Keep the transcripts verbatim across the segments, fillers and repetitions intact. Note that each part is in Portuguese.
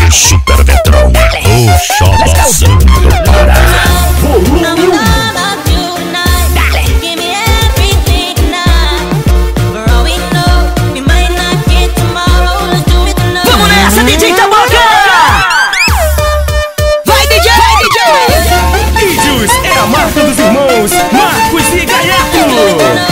novo Super Vetrão, o xodózão do Pará. Volume um. Vamos nessa, D J Taboca! Vai, D J! Vai, D J! Vídeos é a marca dos irmãos Marcos e Gaiato.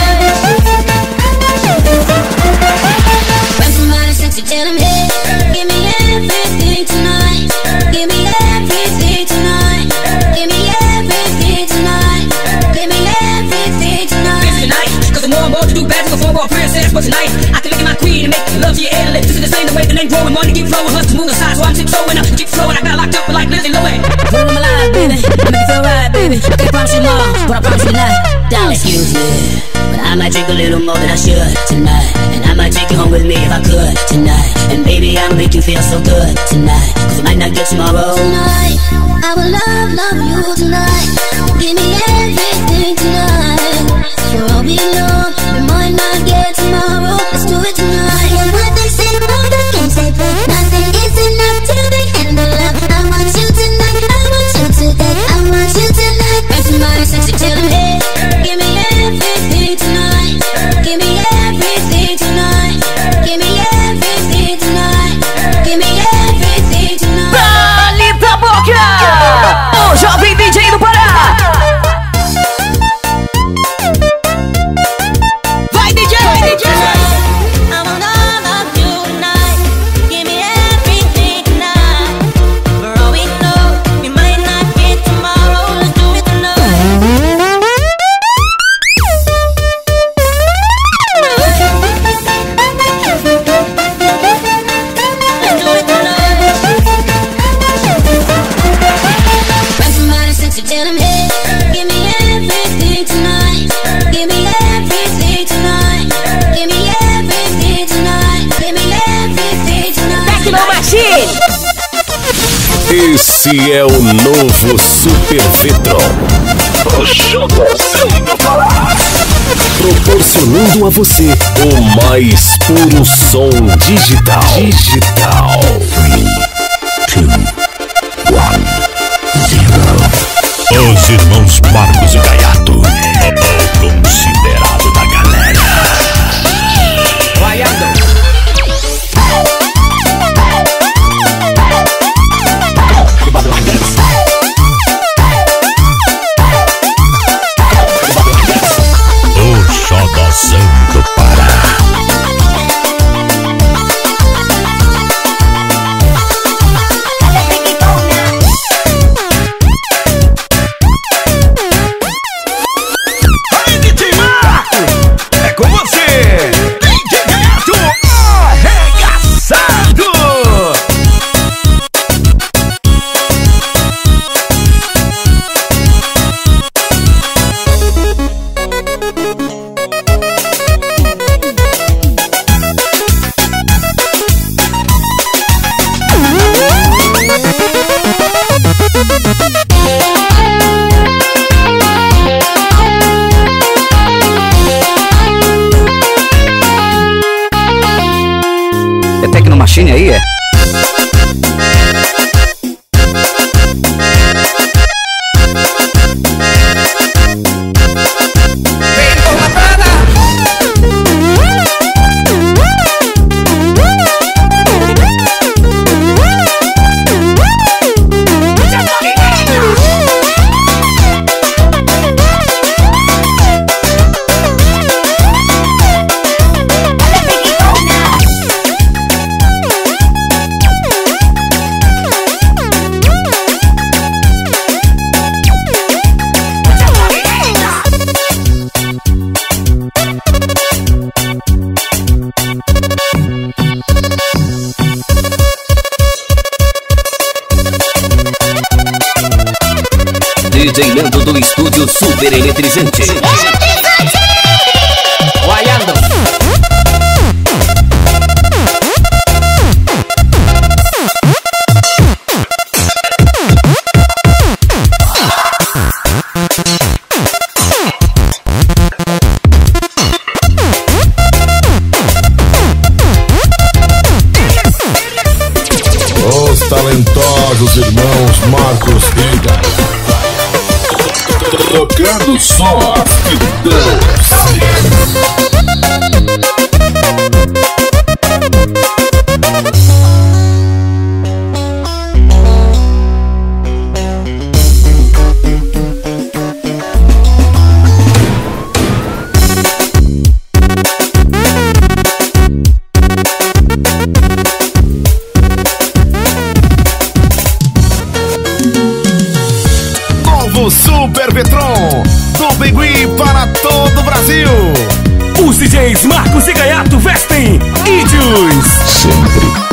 But tonight, I can look at my queen and make love to your endless. This is the same the way the name growing, money keep flowing, hustlers move aside, so I'm keep flowing up, keep flowing. I got locked up like Lindsay Lohan. Put them alive, baby, I make it feel right, baby. I can't promise you more, but I promise you tonight. Darling, excuse me, but I might drink a little more than I should tonight, and I might take you home with me if I could tonight. And baby, I'll make you feel so good tonight, cause you might not get tomorrow. Tonight, I will love, love you tonight. Give me everything tonight. For all we know, we might not get tomorrow. Let's do it tonight. And what they say about the games they play, nothing is enough to be handled up. I want you tonight, I want you today, I want you tonight. And somebody sexy till the head. Give me everything tonight. Give me everything tonight. Give me everything tonight. Give me everything tonight. Dali Taboca, o jovem D J do Pará. Vai, D J, vai, D J. Esse é o novo Super Vetrão, o xodózão do Pará, proporcionando a você o mais puro som digital. Digital. três, dois, um, zero. Os irmãos Marcos e Gaiato, o considerado da galera. Vaiado. O xodózão do Pará. Aí, D J Marco, é com você, D J Gaiato, arregaçado. É Tecno Machine aí, é? D J Lando do estúdio Super Eletrizante. Vaiado. os talentosos irmãos Marcos Riga. Tocando só que Deus. Super Petron, do Bigui para todo o Brasil. Os D Js Marcos e Gaiato vestem índios. Sempre.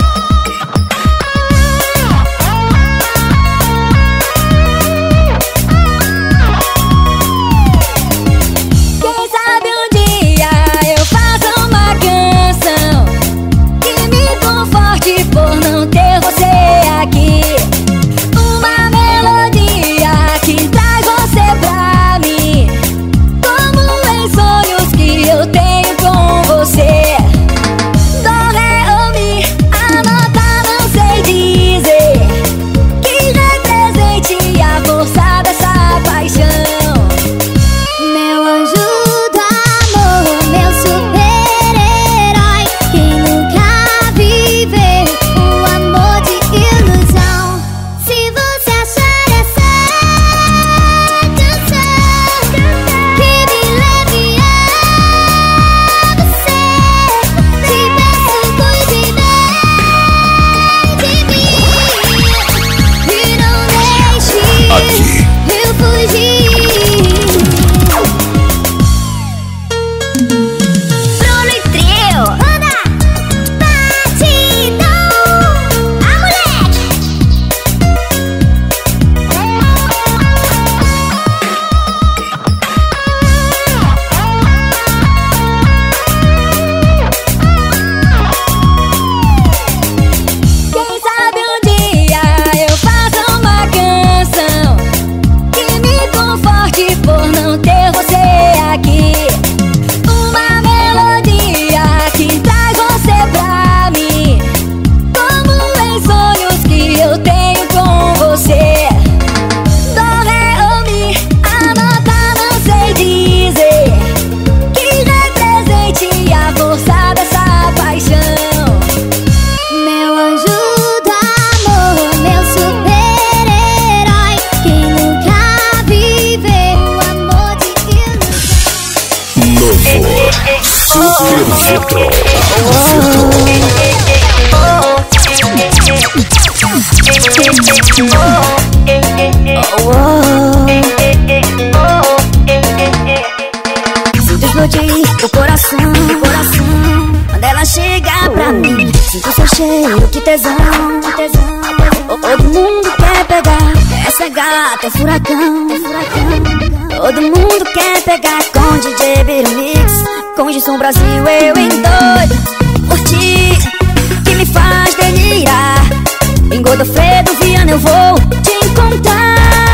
Sinto explodir o coração, coração. Quando ela chega pra mim, sinto seu cheiro, que tesão, que tesão. Todo mundo quer pegar, essa gata é furacão, é furacão. Todo mundo quer pegar com D J Biro Mix, com Gilson Brasil, eu em doido por ti, que me faz delirar. Em Godofredo, Viana, eu vou te encontrar.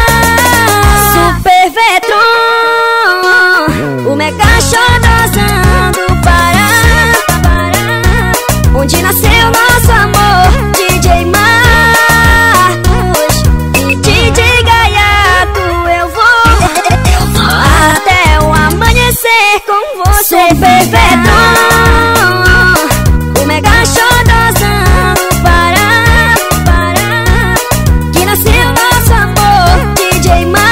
Super Vetron, o mega xodozão do Pará, onde nasceu nosso amor, D J Marcos e D J Gaiato. Eu vou, eu vou até o amanhecer com você. Super Vetron, o mega xodozão do Pará, que nasceu nosso amor, D J Marcos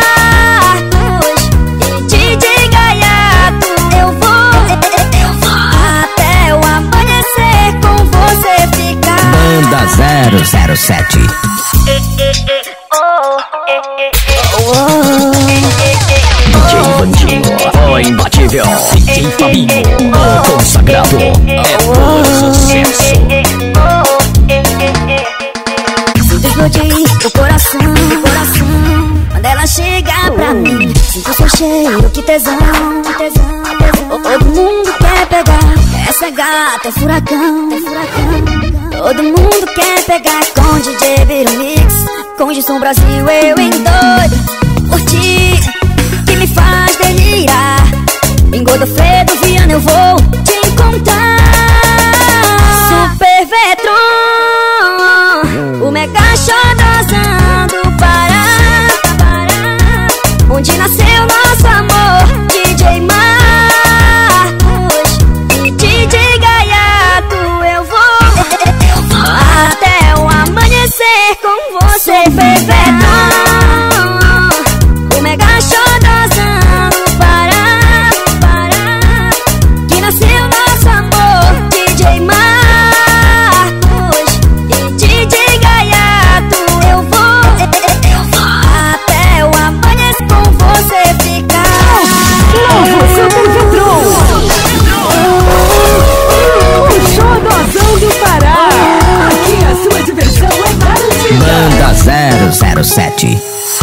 e D J Gaiato. Eu vou, eu vou até o amanhecer com você ficar. Banda zero zero sete. D J Vandinho, o imbatível. D J Fabinho, o consagrado. É puro sucesso. Sinto explodir o coração, coração. Quando ela chega pra mim, sinto seu cheiro, que tesão, que tesão. Todo mundo quer pegar, essa gata é furacão, é furacão. Todo mundo quer pegar com D J Biro Mix, com Gilson Brasil, eu em doido por ti, que me faz delirar. Em Godofredo, Viana, eu vou te encontrar. Super Vetron, sete.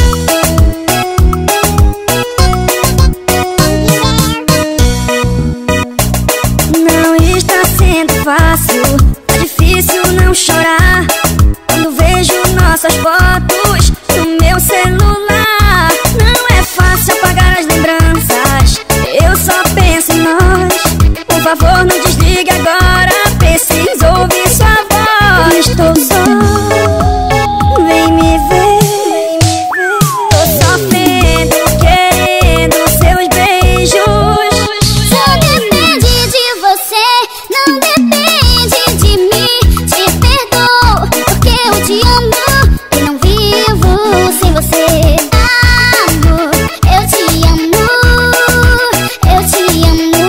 Não está sendo fácil, é difícil não chorar quando vejo nossas fotos no meu celular. Não é fácil apagar as lembranças, eu só penso em nós. Por favor, não desligue agora, preciso ouvir sua voz. Estou só, vem me ver. Tô sofrendo, querendo seus beijos. Só depende de você, não depende de mim. Te perdoo, porque eu te amo e não vivo sem você. Amor, eu te amo, eu te amo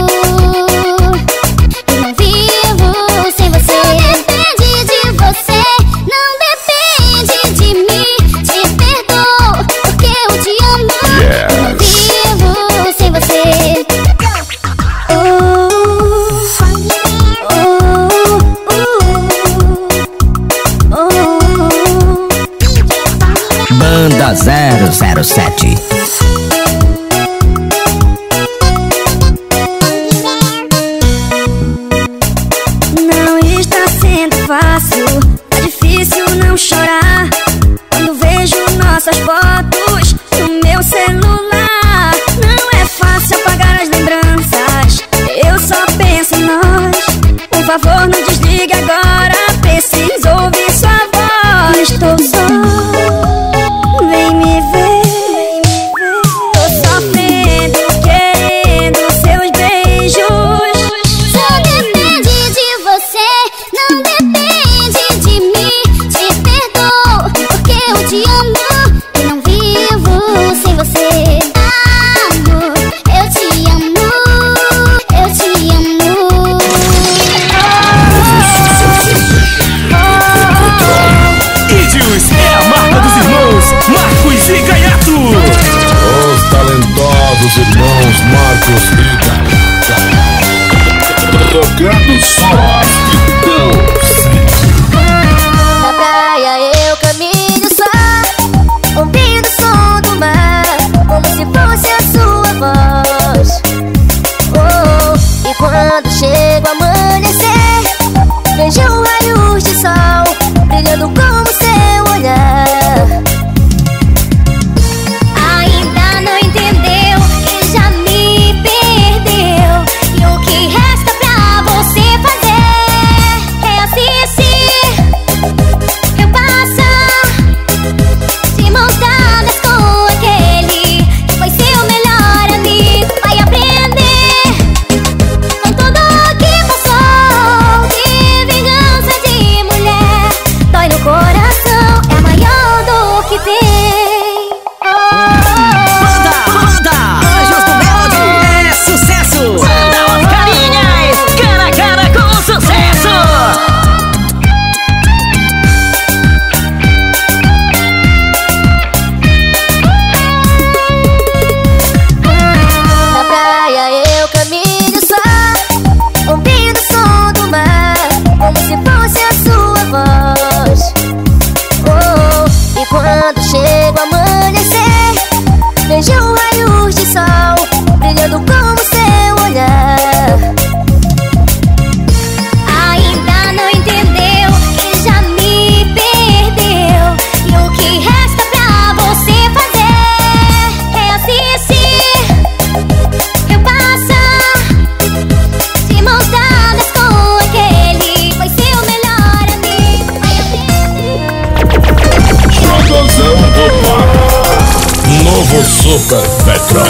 e não vivo sem você. Só depende de você, não depende de mim. Te perdoo, porque eu te amo e não vivo sem você. Oh, oh, oh, oh. Banda zero zero sete. Não está sendo fácil, é difícil não chorar quando vejo nossas fotos no meu celular. Não é fácil apagar as lembranças, eu só penso em nós. Por favor, não desligue agora, preciso ouvir sua voz. Estou só, vem me ver. Tô sofrendo, querendo seus beijos. Só depende de você, não depende de mim. Te perdoo, porque eu te amo e não vivo sem você. Amor, eu te amo, eu te amo. Ídios é a marca dos irmãos Marcos e Gaiato. Os talentosos irmãos Marcos e Gaiato. Tocando só então. Na praia eu caminho só, ouvindo o som do mar, como se fosse a sua voz. Oh, e quando chega o amanhecer, vejo raios de sol brilhando como seu olhar. Ainda não entendeu que já me perdeu, e o que resta pra você fazer é assistir eu passar de mãos dadas com aquele que foi seu melhor amigo. Vai aprender com tudo que passou, de vingança de mulher. Dói no coração, é maior do que tem. Oh, Banda, banda, Anjos do Melody, é sucesso. Banda Oscarinhas, cara a cara com sucesso. Na praia eu caminho só, ouvindo o som do mar, como se fosse a sua voz. Oh, e quando chega o amanhecer, vejo raios de sol brilhando como seu olhar. Ainda não entendeu que já me perdeu, e o que resta pra você fazer é assistir eu passar de mãos dadas com aquele que foi seu melhor amigo. Vai aprender. Jogozão do Pará. Novo Super Petro.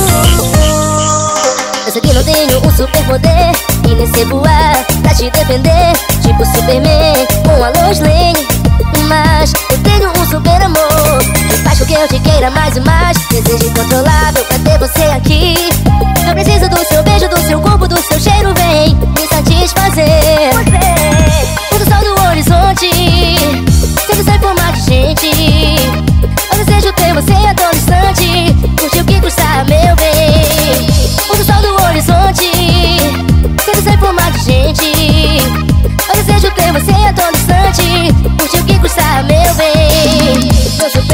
Eu sei que não tenho um superpoder e nem sei voar pra te defender, tipo Superman com a Lois Lane. Mas eu tenho um super amor que faz com que eu te queira mais e mais. Desejo incontrolável pra ter você aqui. Eu preciso do seu beijo, do seu corpo, do seu cheiro. Vem me satisfazer. O sol do horizonte sempre sai formar de gente. Eu desejo ter você a todo instante. Curte o que custa, meu bem. O sol do horizonte sempre sai formar de gente. Eu desejo ter você a todo instante. Curte o que custa, meu bem. Eu sou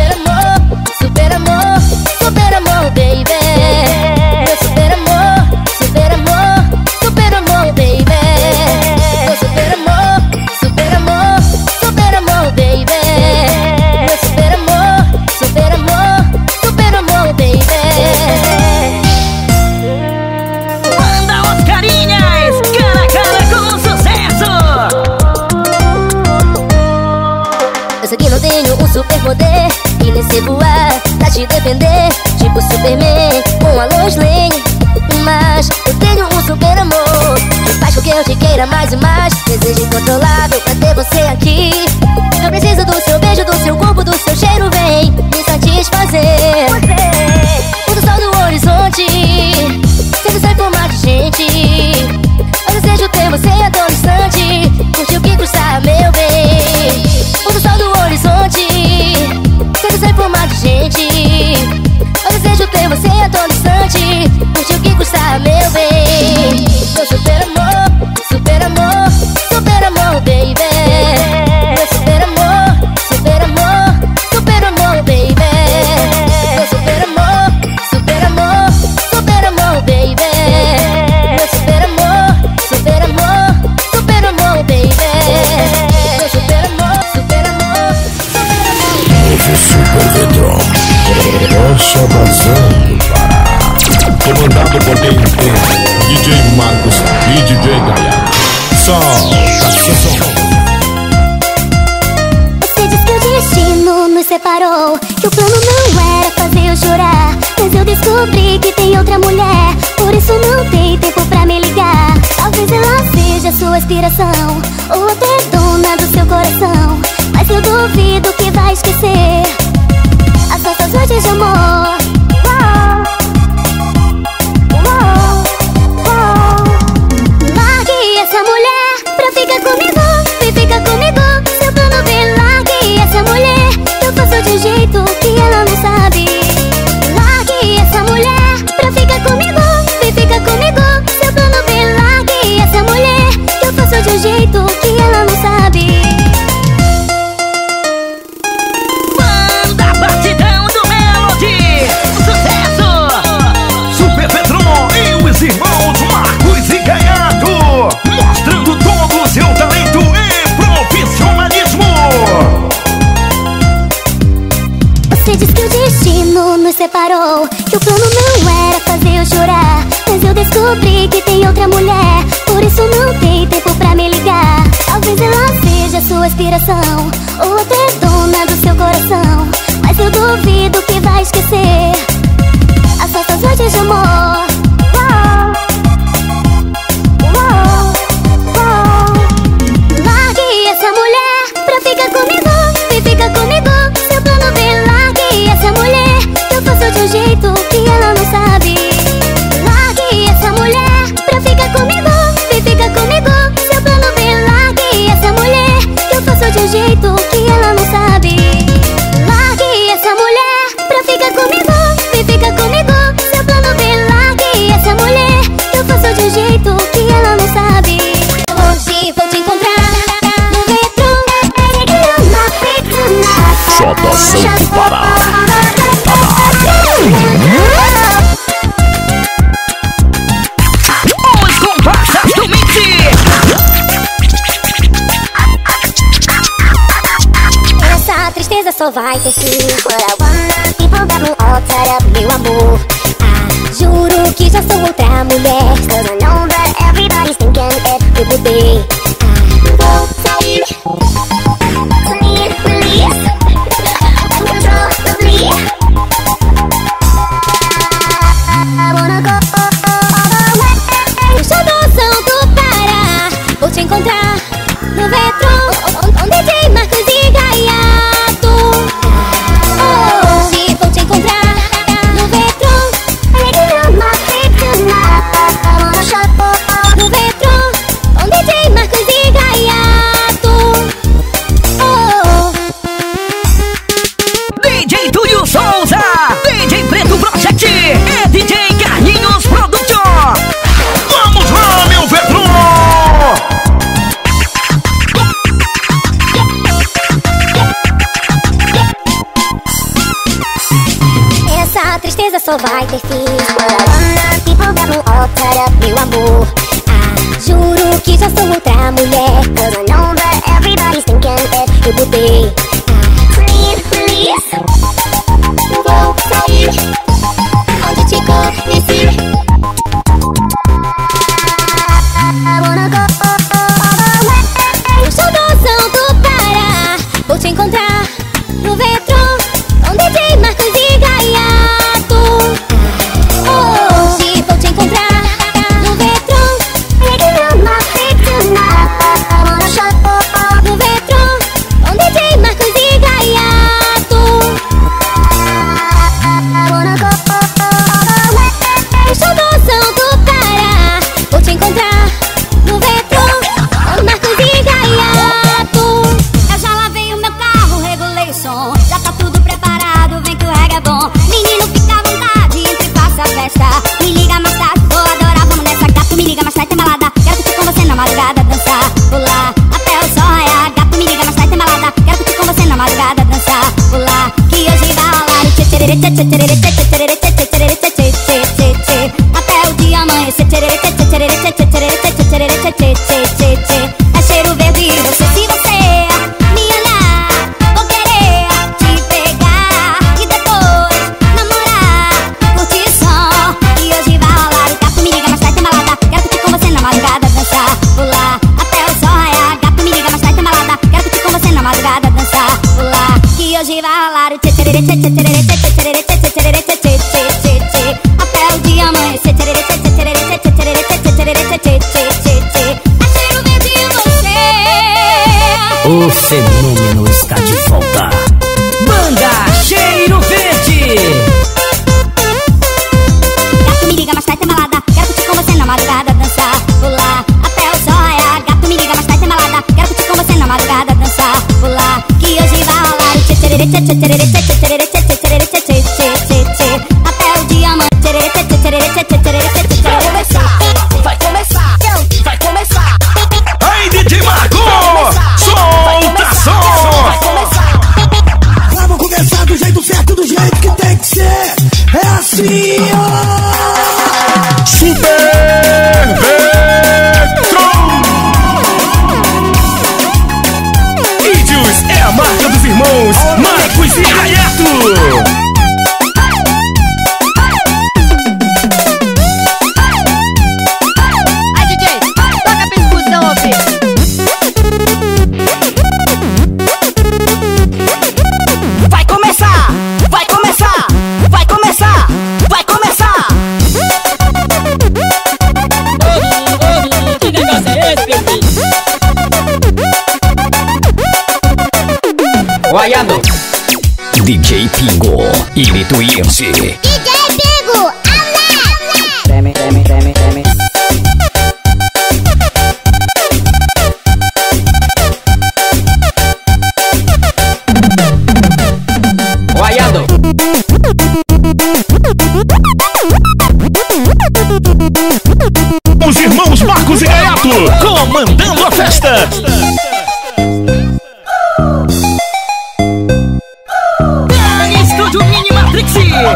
você voar, pra te defender, tipo Superman com a Lois Lane. Mas eu tenho um super amor que faz com que eu te queira mais e mais. Desejo incontrolável pra ter você aqui. Eu preciso do seu beijo, do seu corpo, do seu cheiro. Vem me satisfazer. O sol no horizonte, sedução em forma de gente. Eu desejo ter você a todo instante. Curte o que custa, meu bem. O sol no horizonte, sedução em forma de gente. Eu desejo ter você a todo instante. Curte o que custa, meu bem. Meu super amor, super amor, super amor, baby. Meu super amor, super amor, super amor, baby. Meu super amor, super amor, super amor, baby. Meu super amor, super amor, super amor, baby. Meu super amor, super amor, super amor. Novo Super Vedron, Rocha Bazão do Pará. Comandado por quem tem D J Marcos e D J Gaia. Solta som. Você diz que o destino nos separou, que o plano não era fazer eu chorar. Mas eu descobri que tem outra mulher, por isso não tem tempo pra me ligar. Talvez ela seja sua inspiração, ou até dona do seu coração. Mas eu duvido que vai esquecer as nossas noites de amor. Largue essa mulher pra ficar comigo, vem ficar comigo. Seu plano bem, largue essa mulher, eu faço de um jeito que ela não sabe. Largue essa mulher pra ficar comigo, vem ficar comigo. Seu plano bem, largue essa mulher, eu faço de um jeito que ela não sabe. Banda Batidão do Melody, sucesso! Super Vedron e os irmãos Marcos e Gaiato, mostrando todo o seu talento e profissionalismo. Você diz que o destino nos separou, que o plano não era fazer eu chorar. Mas eu descobri que tem outra mulher, por isso não tem tempo pra me ligar. Talvez ela seja sua inspiração, ou até dona do seu coração. Mas eu duvido que vai esquecer as nossas noites de amor. Largue essa mulher pra ficar comigo, vem ficar comigo. Seu plano bem, largue essa mulher, eu faço de um jeito que ela não sabe. Largue essa mulher pra ficar comigo, vem ficar comigo. Seu plano bem, largue essa mulher, eu faço de um jeito que ela não sabe. Largue essa mulher pra ficar comigo, vem ficar comigo. Seu plano bem, largue essa mulher, eu faço de um jeito que ela não sabe. Hoje vou te encontrar no metrô, J Santo Pará. Os comparsas do Mix. Essa tristeza só vai ter fim. What I wanna, people got me all tied up, meu amor. Ah, juro que já sou outra mulher. Cause I know that everybody's thinking it. Eu mudei. Ah, vou sair. Sair, release. Control the bleed. I wanna go away. Eu sou do Santo Pará. Vou te encontrar no Vetron, onde tem Marcos e Gaiato. Hoje vou te encontrar no Vetron, no Vetron, onde tem Marcos e Gaiato. D J Túlio Souza, D J Preto Project e D J Carlinhos Production. Vamos lá, meu Vedron! Essa tristeza só vai ter fim. What I wanna, people got me all tied up, meu amor. Ah, juro que já sou outra mulher. Cause I know that everybody's thinking it. Eu mudei. Ah, please, release. Vou sair. Onde te conheci. I wanna go away. Eu sou do Santo Pará. Vou te encontrar no Vetron, onde tem Até o dia amanhecer. É cheiro verde e você, se você me olhar, vou querer te pegar e depois namorar, curtir som. E hoje vai rolar o gato, me liga, mas vai ter balada. Quero curtir com você na madrugada, dançar, pular até o sol raiar. Gato, me liga, mas vai ter balada. Quero curtir com você na madrugada, dançar, pular. Que hoje vai rolar o tchê tchê tchê tchê tchê tchê tchê tchê tchê tchê tchê tchê tchê tchê. Até o dia amanhecer. Tchê tchê tchê tchê tchê tchê tchê tchê tchê tchê tchê tchê. É cheiro verde em você. O fenômeno está de volta. Banda Cheiro Verde. Gato, me liga, mas vai ter balada. Quero curtir com você na madrugada, dançar, pular até o sol raiar. Gato, me liga, mas vai ter balada. Quero curtir com você na madrugada, dançar, pular. Que hoje vai rolar o tchê tchê tchê tchê tchê tchê tchê tchê tchê tchê tchê tchê tchê. Até o dia amanhã. Tchê tchê tchê tchê tchê tchê tchê tchê. Vai começar, vai começar, vai começar. Aí, D J Marco, solta som. Vai começar. Vamos começar do jeito certo, do jeito que tem que ser. É assim, ó. Super Vetron. Índios é a marca dos irmãos Marcos e Gaiato. Aí, D J, toca a percussão, ó, filho. Vai começar, vai começar, vai começar, vai começar. Que negócio é esse, meu filho? Guaiano. D J Pingo, Imituíam-se. D J Pingo, alé! Treme, treme, treme, treme. Guaiano. Os irmãos Marcos e Gaiato comandando a festa. Estúdio Mini Matrix.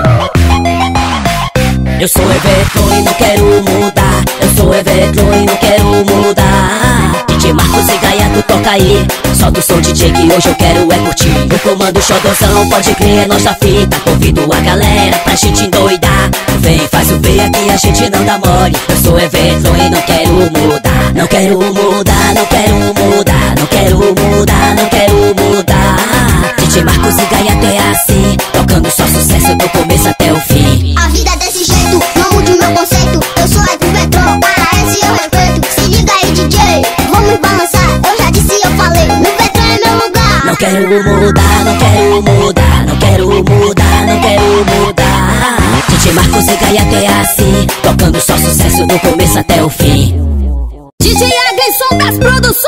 Eu sou Everton e não quero mudar. Eu sou Everton e não quero mudar. D J Marcos e Gaiato toca aí. Solta o som, D J, que hoje eu quero é curtir. Eu comando o xodozão, pode crer, é nossa fita. Convido a galera pra gente endoidar. Vem, faz o B aqui, a gente não dá mole. Eu sou Everton e não quero mudar. Não quero mudar, não quero mudar. Não quero mudar, não quero mudar. D J Marcos e Gaiato é assim, tocando só sucesso do começo até o fim. A vida é desse jeito, não mude o meu conceito. Eu sou Ed Vetron, para esse eu respeito. Se liga aí, D J, vamos balançar. Eu já disse, eu falei, no Vetron é meu lugar. Não quero mudar, não quero mudar. Não quero mudar, não quero mudar. D J Marcos e Gaiato é assim, tocando só sucesso do começo até o fim. D J Aglisson das Produções.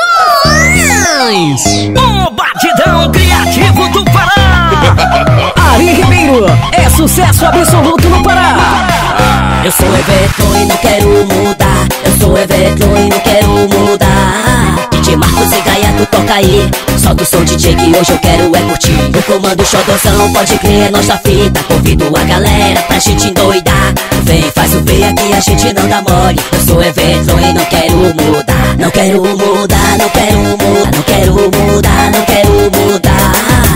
O batidão criativo do Pará. Ari Ribeiro é sucesso absoluto no Pará. Eu sou Everton e não quero mudar. Eu sou Everton e não quero mudar. D J Marcos e Gaiato toca aí. Solta o som, D J, que hoje eu quero é curtir. Eu comando o xodozão, pode crer, é nossa fita. Convido a galera pra gente endoidar. Vem, faz o B aqui, a gente não dá mole. Eu sou Everton e não quero mudar. Não quero mudar, não quero mudar. Não quero mudar, não quero mudar.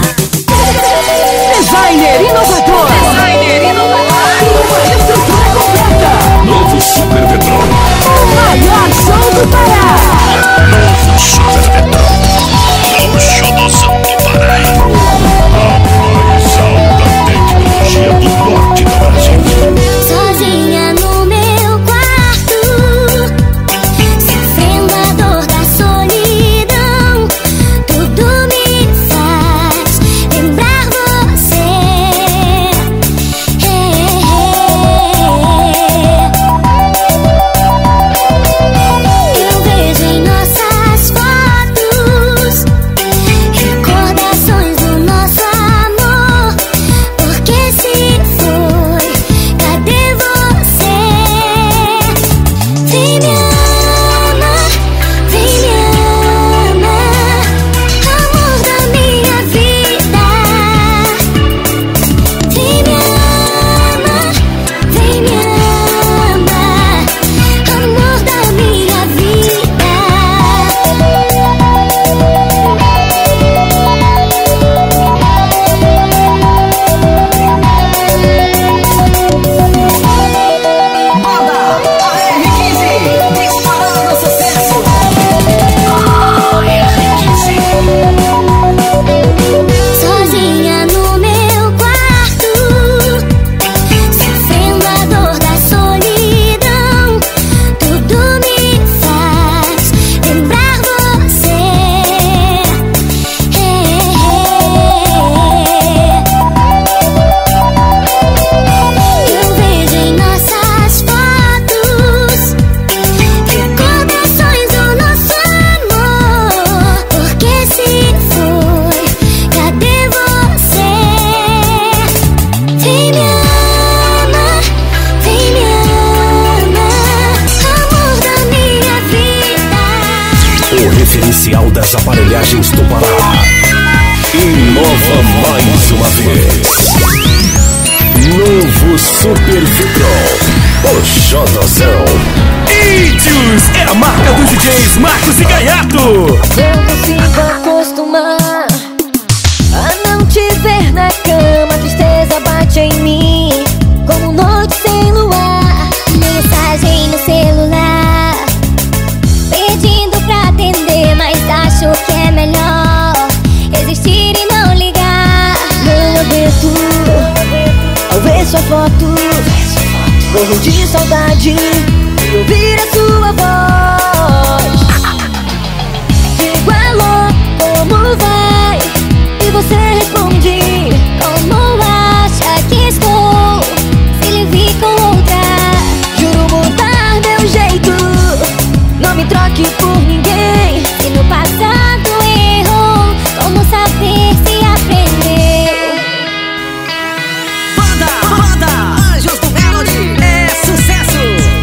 Designer inovador. Designer inovador. Uma estrutura completa. Novo Super Vetron. O maior som do Pará. Novo Super Vetron. O xodozão do Pará. A mais alta tecnologia do norte do Brasil. Sozinha no meu quarto, sofrendo a dor da solidão. Tudo Embalagens do Pará inova mais uma vez. Novo Super Vitron, o xodozão. Índios é a marca dos D Js Marcos e Gaiato. Eu consigo acostumar a não te ver na cama. A tristeza bate em mim como noite sem luar. Mensagem no celular pedindo pra atender, mas acho que é melhor existir e não ligar. Não aguento ao ver sua foto, morro de saudade de ouvir a sua voz. Digo alô, como vai? E você responde, como acha que estou? Se lhe vi com outra, juro mudar meu jeito. Não me troque por ninguém. Se no passado errou, como saber se aprendeu? Banda, banda, Anjos do Melody, é sucesso.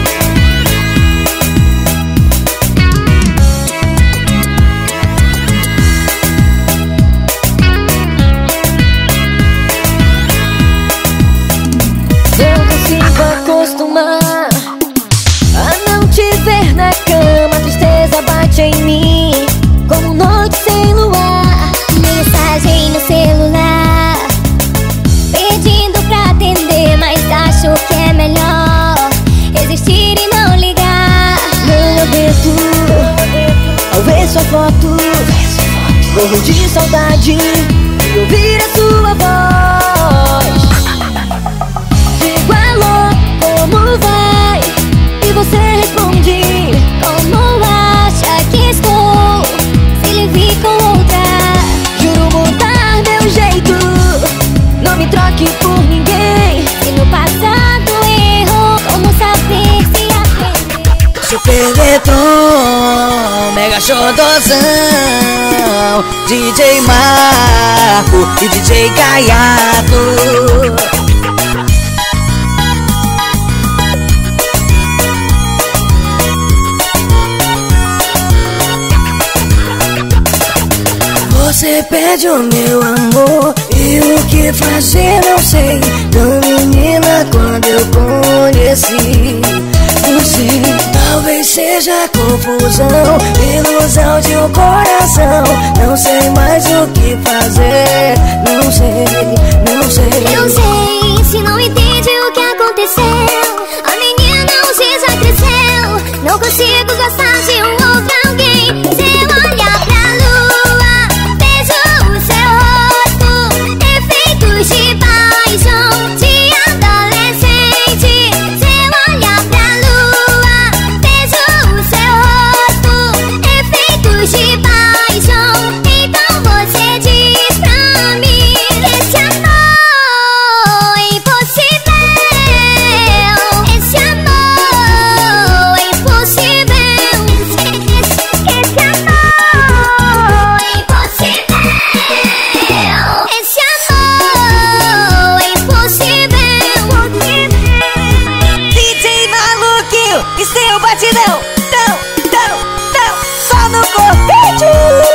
Eu consigo acostumar a não te ver na cama. A tristeza bate em mim como noite sem luar. Mensagem no celular pedindo pra atender, mas acho que é melhor existir e não ligar. Não aguento ao ver sua foto, morro de saudade de ouvir a sua voz. Digo alô, como vai? E você responde, como acha que estou? Se lhe vi com outra, juro mudar meu jeito. Não me troque por ninguém. Se no passado errou, como saber se aprendeu? Super Detron, Mega Xodozão, D J Marco e D J Gaiato. Você pede o meu amor e o que fazer não sei. Não, menina, quando eu conheci você, talvez seja confusão, ilusão de um coração. Não sei mais o que fazer. Não sei, não sei. Eu sei, se não entende o que aconteceu, a menina hoje já cresceu. Não consigo gostar de um outro alguém. Se eu olhar pra lua, vejo o seu rosto, efeitos de paixão de adolescente. Se eu olhar pra lua, vejo o seu rosto, efeitos de paixão. Então você diz pra mim que esse amor é impossível. Esse amor é impossível. Esse amor é impossível. Esse amor é impossível. D J Maluquinho e seu batidão, tão, tão, tão, só no corpete.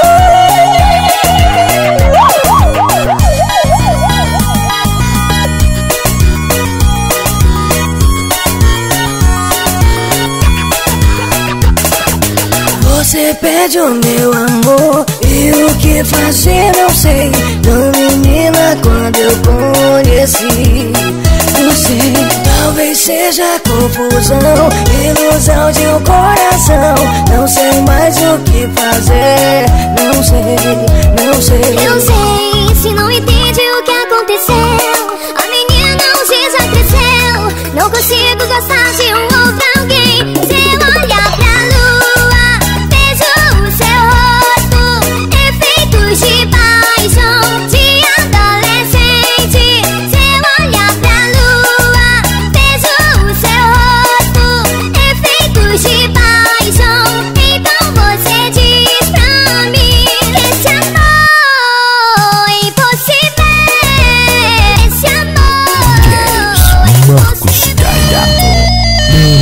Você pede o meu amor e o que fazer não sei. Não, menina, quando eu conheci você, talvez seja confusão, ilusão de um coração. Não sei mais o que fazer. Não sei, não sei. Eu sei, se não entende o que aconteceu, a menina hoje já cresceu. Não consigo gostar de um outro alguém. Se eu olhar pra lua, vejo o seu rosto, efeitos de paixão de adolescente. Se eu olhar pra lua, vejo o seu rosto, efeitos de paixão. Então você diz pra mim que esse amor é impossível. Esse amor é Marcos impossível. Gaiato.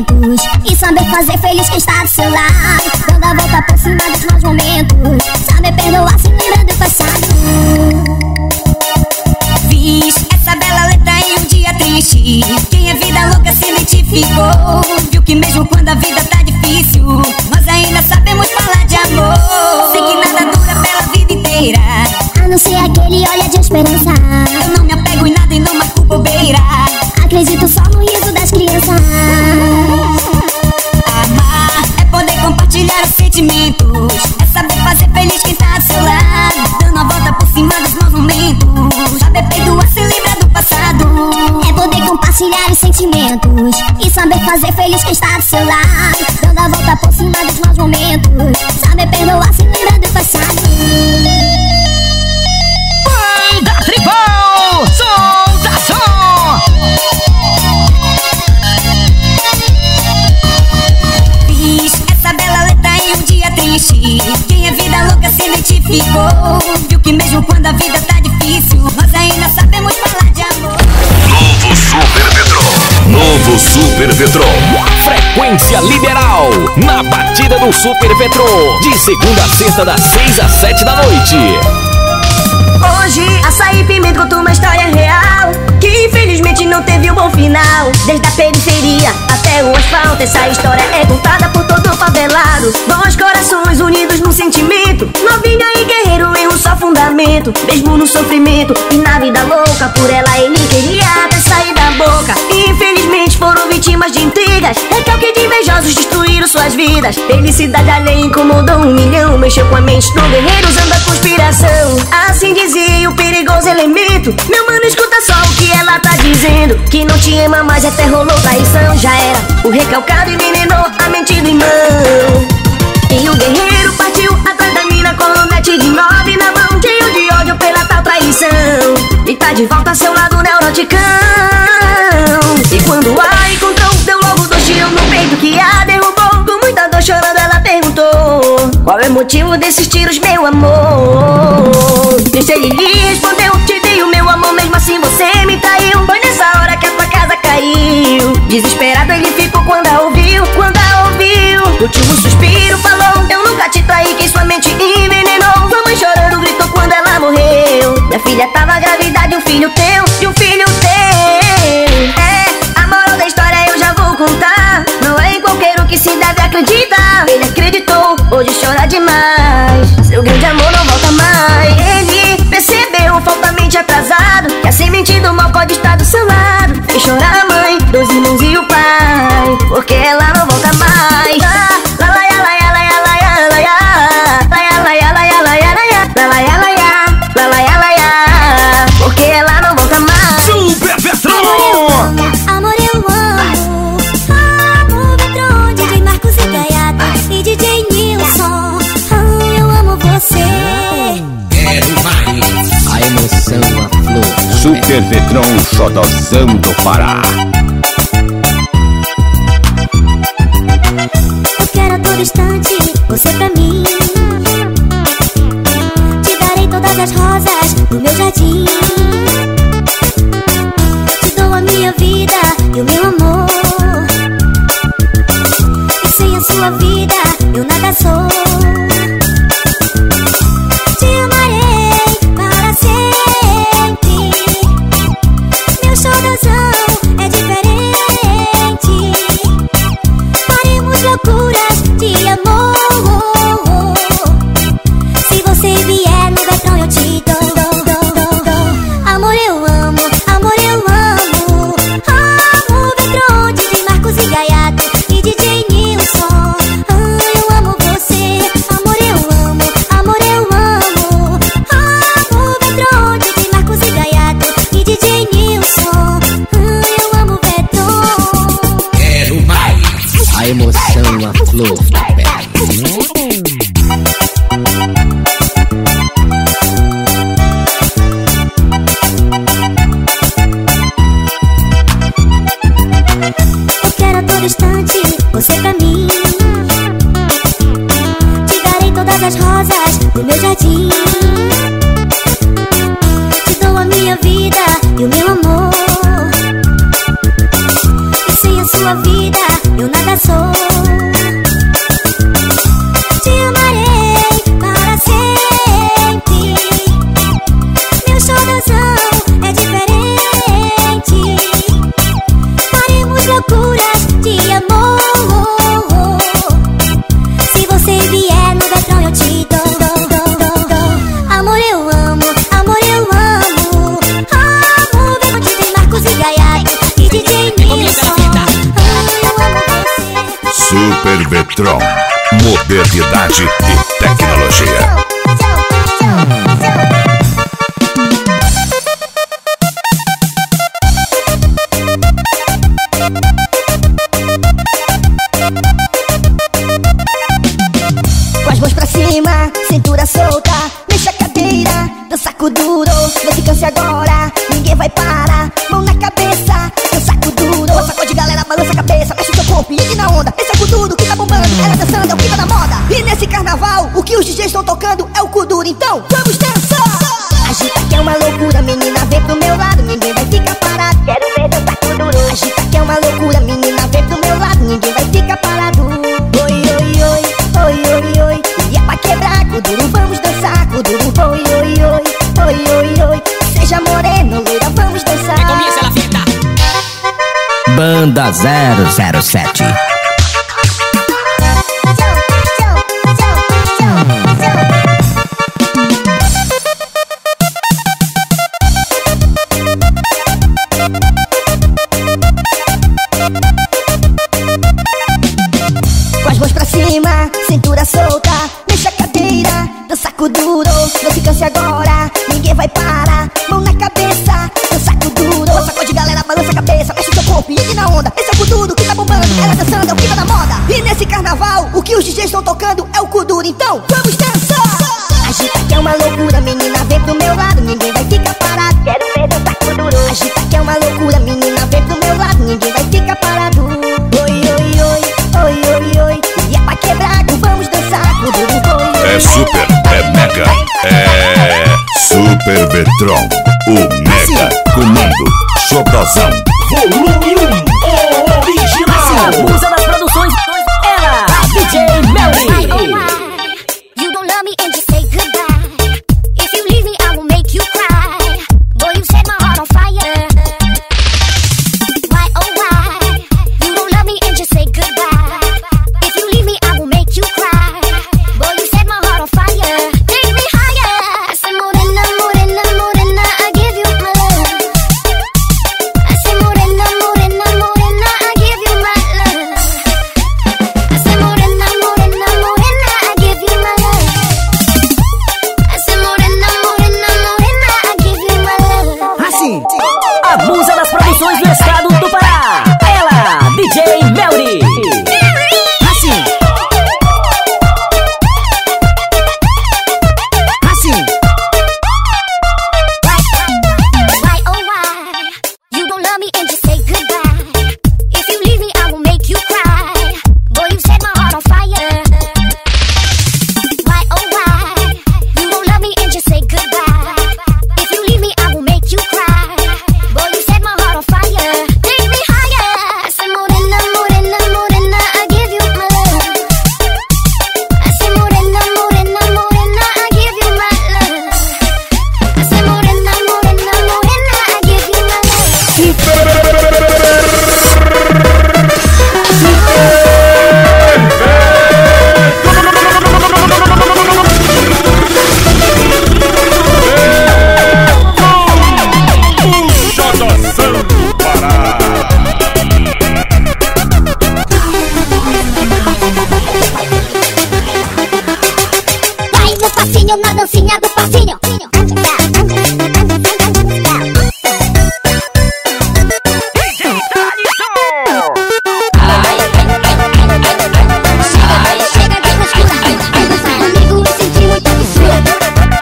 sentimentos e saber fazer feliz quem está do seu lado, dando a volta por cima dos maus momentos, saber perdoar sem lembrar do passado. Fiz essa bela letra em um dia triste. Quem é vida louca se identificou, viu que mesmo quando a vida tá difícil, nós ainda sabemos falar de amor. Sei que nada dura pela vida inteira, a não ser aquele olhar de esperança. Eu não me apego em nada e não marco bobeira, acredito só no riso das crianças. Amar é poder compartilhar os sentimentos, é saber fazer feliz quem tá do seu lado, dando a volta por cima dos maus momentos, saber perdoar sem lembrar do passado. É poder compartilhar os sentimentos e saber fazer feliz quem está do seu lado, dando a volta por cima dos maus momentos, saber perdoar sem lembrar do passado. Banda Tribal, solta som! Fiz essa bela letra em um dia triste. Quem é vida louca se identificou, viu que mesmo quando a vida tá difícil, nós ainda sabemos falar de amor. Novo Super Vetron. Novo Super Vetron. Frequência liberal, na batida do Super Vetron, de segunda a sexta das seis às sete da noite. Hoje, açaí e pimenta conta uma história real, que infelizmente não teve um bom final. Desde a periferia até o asfalto, essa história é contada por todo o favelado. Dois corações unidos num sentimento, novinha e guerreiro em um só fundamento. Mesmo no sofrimento e na vida louca, por ela ele queria até sair da boca. Infelizmente foram vítimas de intrigas, recalque de invejosos destruíram suas vidas. Felicidade alheia incomodou um milhão, mexeu com a mente do guerreiro usando a conspiração. Assim dizia o perigoso elemento, meu mano escuta só o que ela tá dizendo, que não te ama mais até rolou traição. Já era, o recalcado envenenou a mente do irmão. E o guerreiro partiu atrás da mina com o net de nove na mão, cheio de ódio pela tal traição, e tá de volta ao seu lado neuroticão. E quando a encontrou, deu logo dois tiros no peito que a derrubou. Com muita dor chorando ela perguntou, qual é o motivo desses tiros, meu amor? Deixa ele lhe respondeu, te dei o meu amor, mesmo assim você me traiu. Foi nessa hora que a tua casa caiu. Desesperado ele ficou quando a ouviu, quando a ouviu. Último suspiro falou, eu nunca te traí, quem sua mente envenenou. Sua mãe chorando gritou quando ela morreu. Minha filha tava grávida de um filho teu, de um filho teu. É, a moral da história eu já vou contar, não é em qualquer um que se deve acreditar. Ele acreditou, hoje chora demais, seu grande amor não volta mais. Ele percebeu faltamente atrasado, que a semente do mal pode estar do seu lado. Fez chorar a mãe, dois irmãos e o pai, porque ela não volta mais. Ah, lá, lá, lá, lá, lá, lá, lá, lá, lá, lá, lá, lá, lá, lá, lá, lá, lá, lá, porque ela não volta mais. Super Vetron! Amor eu amo, amo Vetron, D J Marcos e Gaiato e D J Nilson. Ah, eu amo você. A emoção, a flor. Super Vetron, xodozão do Pará. Eu quero a todo instante você pra mim. Te darei todas as rosas do meu jardim. Te dou a minha vida e o meu amor. E sem a sua vida eu nada sou. Te amarei para sempre. Meu xodozão é diferente. Faremos loucuras de amor. Se você vier no Vetron eu te dou, dou, dou, dou, dou. Vetron, modernidade e tecnologia. Com as mãos pra cima, cintura solta, mexe a cadeira, dança com duro, não se canse agora, ninguém vai parar, mão na cabeça, dança com duro, sacode galera, balança a cabeça, mexe seu corpo e na onda, esse é o kuduro que tá bombando, ela dançando é o clima da moda, e nesse carnaval, o que os D Js estão tocando é o kuduro, então vamos dançar! Agita que é uma loucura, menina, vem pro meu lado, ninguém vai ficar parado, quero ver dançar kuduro. Agita que é uma loucura, menina, vem pro meu lado, ninguém vai ficar parado. Oi, oi, oi, oi, oi, oi, e é pra quebrar kuduro, vamos dançar kuduro. Oi, oi, oi, oi, oi, oi, seja moreno, loira, vamos dançar. É comigo, ela fica. Banda zero zero sete. Com as mãos pra cima, cintura solta, mexe a cadeira, dança com duro, não se canse agora, ninguém vai parar, mão na cabeça, dança com duro, sacode galera, balança a cabeça, mexe seu corpo e na onda, esse é o kuduro que tá bombando, ela dançando é o clima da moda, e nesse carnaval, o que os D Js estão tocando é o kuduro, então vamos dançar! Agita que é uma loucura, menina, vem pro meu lado, ninguém vai ficar parado, quero ver dançar kuduro. Agita que é uma loucura, menina, vem pro meu lado, ninguém vai ficar parado. Oi, oi, oi, oi, oi, oi, e é pra quebrar, vamos dançar kuduro. Oi, oi, É super, é mega, é Super Vetron, o mega comando, xodozão. Volume um, original. Usa nas produções, ela, D J Melly. You don't love me and just say goodbye. If you leave me, I will make you cry. Boy, you set my heart on fire. Why, oh why? You don't love me and just say goodbye. If you leave me, I will make you cry. Boy, you set my heart on fire. Take me higher. I say morena, morena, morena, I give you my love. I say morena, morena, morena, I give you my love. I say morena, morena, morena, I give you my love. I say morena, morena, morena, I give you my love. Assim, a musa das produções do estado do Pará. Ela, D J Melly. Assim. Assim. Why, oh why? You don't love me and just say goodbye. If you leave me, I will make you cry. Boy, you set my heart on fire. Why, oh why? You don't love me and just say goodbye. If you leave me, I will make you cry. Boy, you set my heart on fire. Take me higher. I say morena, morena, morena, I give you my love. I say morena, morena, morena, I give you my love. I say morena, morena, morena, I give you my love. Xodozão do Pará. Vai no passinho, na dancinha do passinho. Chega, vem com escuta. Vai dançar comigo, me senti muito absurdo.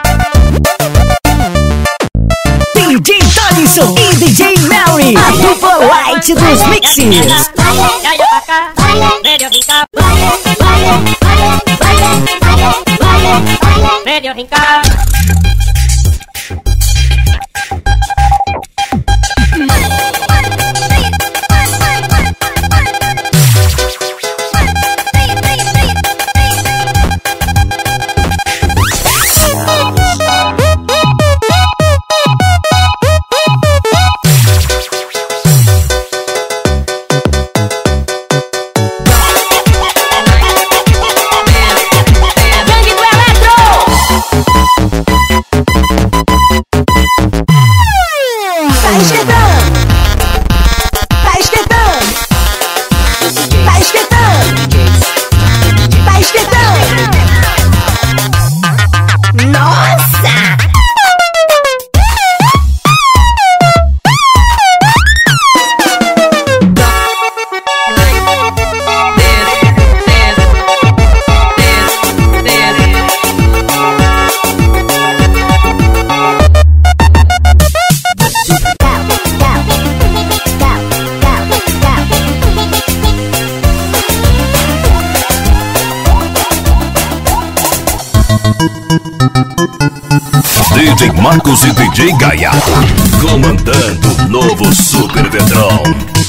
D J Dalisson e D J Melly. A dupla light dos mixes. Medio rincar. Gangue do Eletro. D J Marcos e D J Gaiato, comandando o novo Super Vedrão.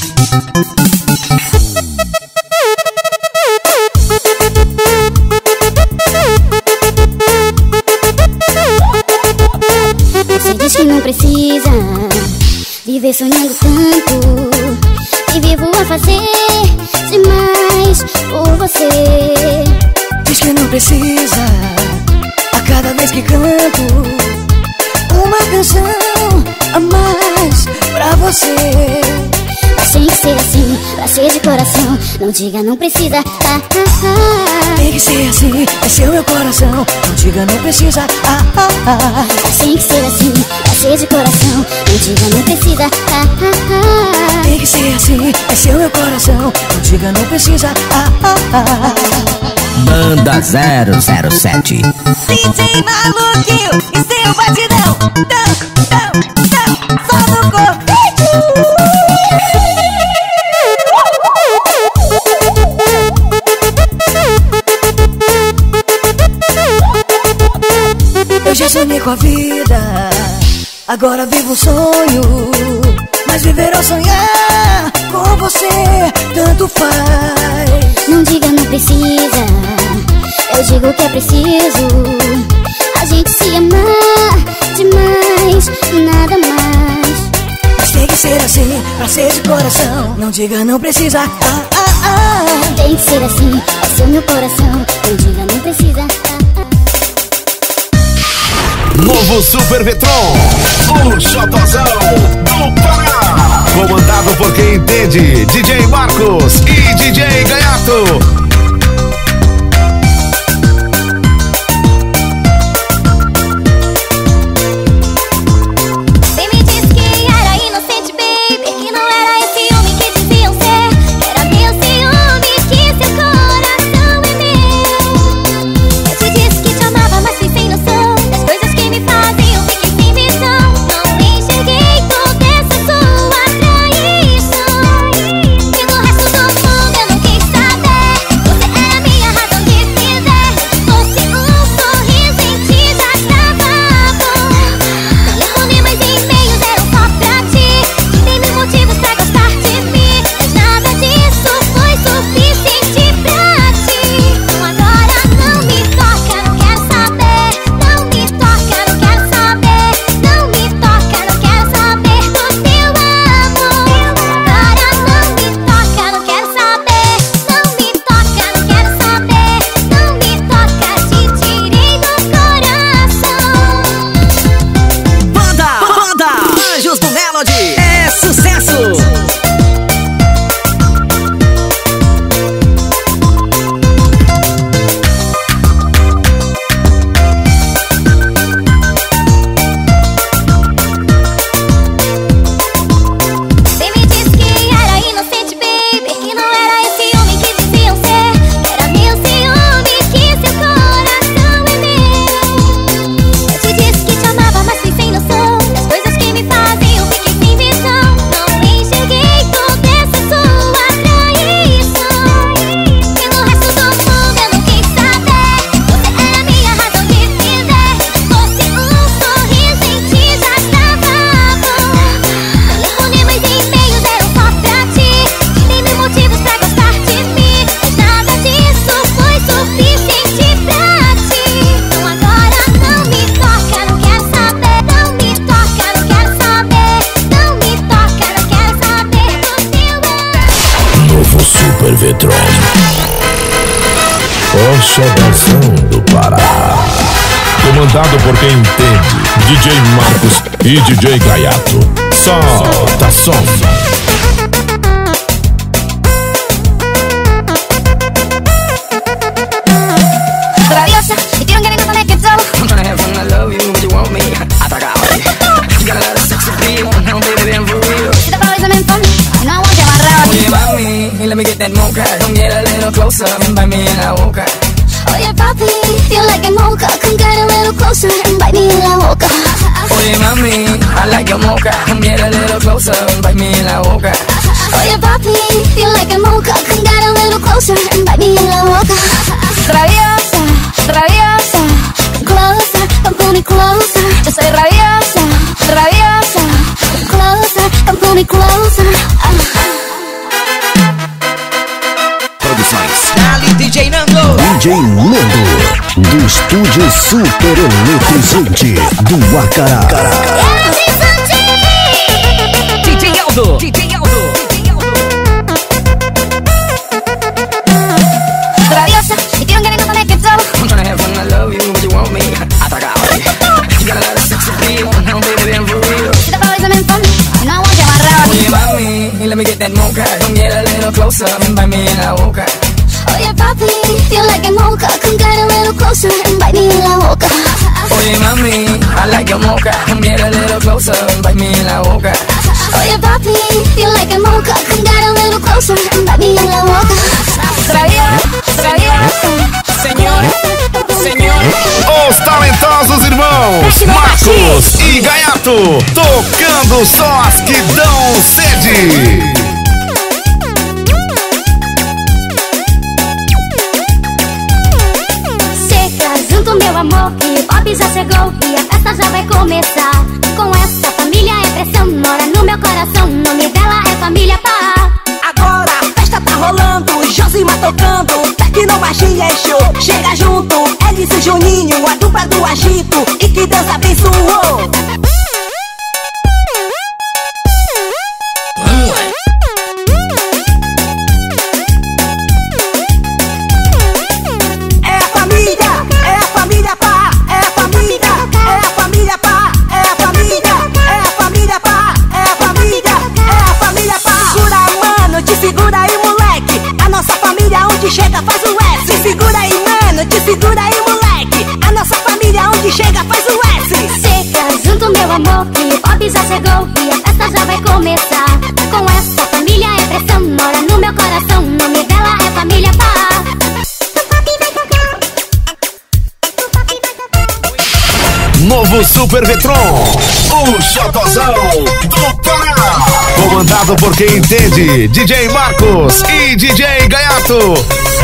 Você diz que não precisa viver sonhando tanto, e vivo a fazer demais por você. Diz que não precisa, a cada vez que canto, uma canção a mais pra você. Mas tem que ser assim, pra ser de coração. Não diga não precisa, ah, ah, ah. Tem que ser assim, é seu meu coração. Não diga não precisa, ah, ah, ah. Mas tem que ser assim, pra ser de coração. Não diga não precisa, ah, ah, ah. Tem que ser assim, é seu meu coração. Não diga não precisa, ah, ah, ah. Banda zero zero sete. D J Maluquinho e seu batidão. Tão, tão, tão, só no corpo. Eu já sonhei com a vida, agora vivo um sonho. Mas viver ou sonhar com você, tanto faz. Não diga não precisa, eu digo que é preciso a gente se amar demais, nada mais. Mas tem que ser assim, pra ser de coração. Não diga não precisa, ah, ah, ah. Tem que ser assim, é seu meu coração. Não diga não precisa, ah, ah. Novo Super Vetron, o xodozão do Pará. Comandado por quem entende, D J Marcos e D J Gaiato. Vetron, o xodozão do Pará. Comandado por quem entende, D J Marcos e D J Gaiato. Solta som. Traviosa, if you don't get it, I'ma make it so. I'm tryna have fun, I love you, but you want me. I thought I already. You got a lot of sex appeal, now baby, then for real. Si te parece men fun, I know I want you amarrado. Oye, mami, let me get that mocha. Come get a little closer, and bite me in la boca. Oye, papi, feel like a mocha. Come get a little closer and bite me in la boca. Oye, mami, I like your mocha. Come get a little closer, and bite me in la boca. Oye, papi, feel like a mocha. Come get a little closer and bite me in la boca. Rabiosa, rabiosa, come closer, come pull me closer. Yo soy rabiosa. super eletrizante do Acará. D J Aldo, D J Aldo. Traviosa, y quiero que no me quedo. I'm tryna have fun, I love you, but you want me. I thought I already. You got a lot of sex appeal, now baby, then for real. Si te pago y se me enfona, y no aguante amarrado. Oye, mami, let me get that mocha. Come get a little closer, and bite me in la boca. Oye, papi, feel like a mocha. Come get a little closer and bite me in la boca. Oye, mami, I like your mocha. Come get a little closer, and bite me in la boca. Oye, papi, feel like a mocha. Come get a little closer and bite me in la boca. Travieso, travieso, señor, señor. Os talentosos irmãos Marcos e Gaiato, tocando só as que dão sede. Junto, meu amor, que o pop já chegou e a festa já vai começar. Com essa família é pressão, mora no meu coração. O nome dela é Família Pá. Agora a festa tá rolando, Josima tocando, Tecnomagia é show. Chega junto, Elis e Juninho, a dupla do agito, e que Deus abençoou. Chega, faz o S. Se segura aí, mano, te segura aí, moleque. A nossa família onde chega faz o S. Chega junto, meu amor, que o pop já chegou e a festa já vai começar. Com essa família é pressão, mora no meu coração. O nome dela é Família Pá. Novo Super Vetron, o xodozão do Pará. Comandado por quem entende, D J Marcos e D J Gaiato.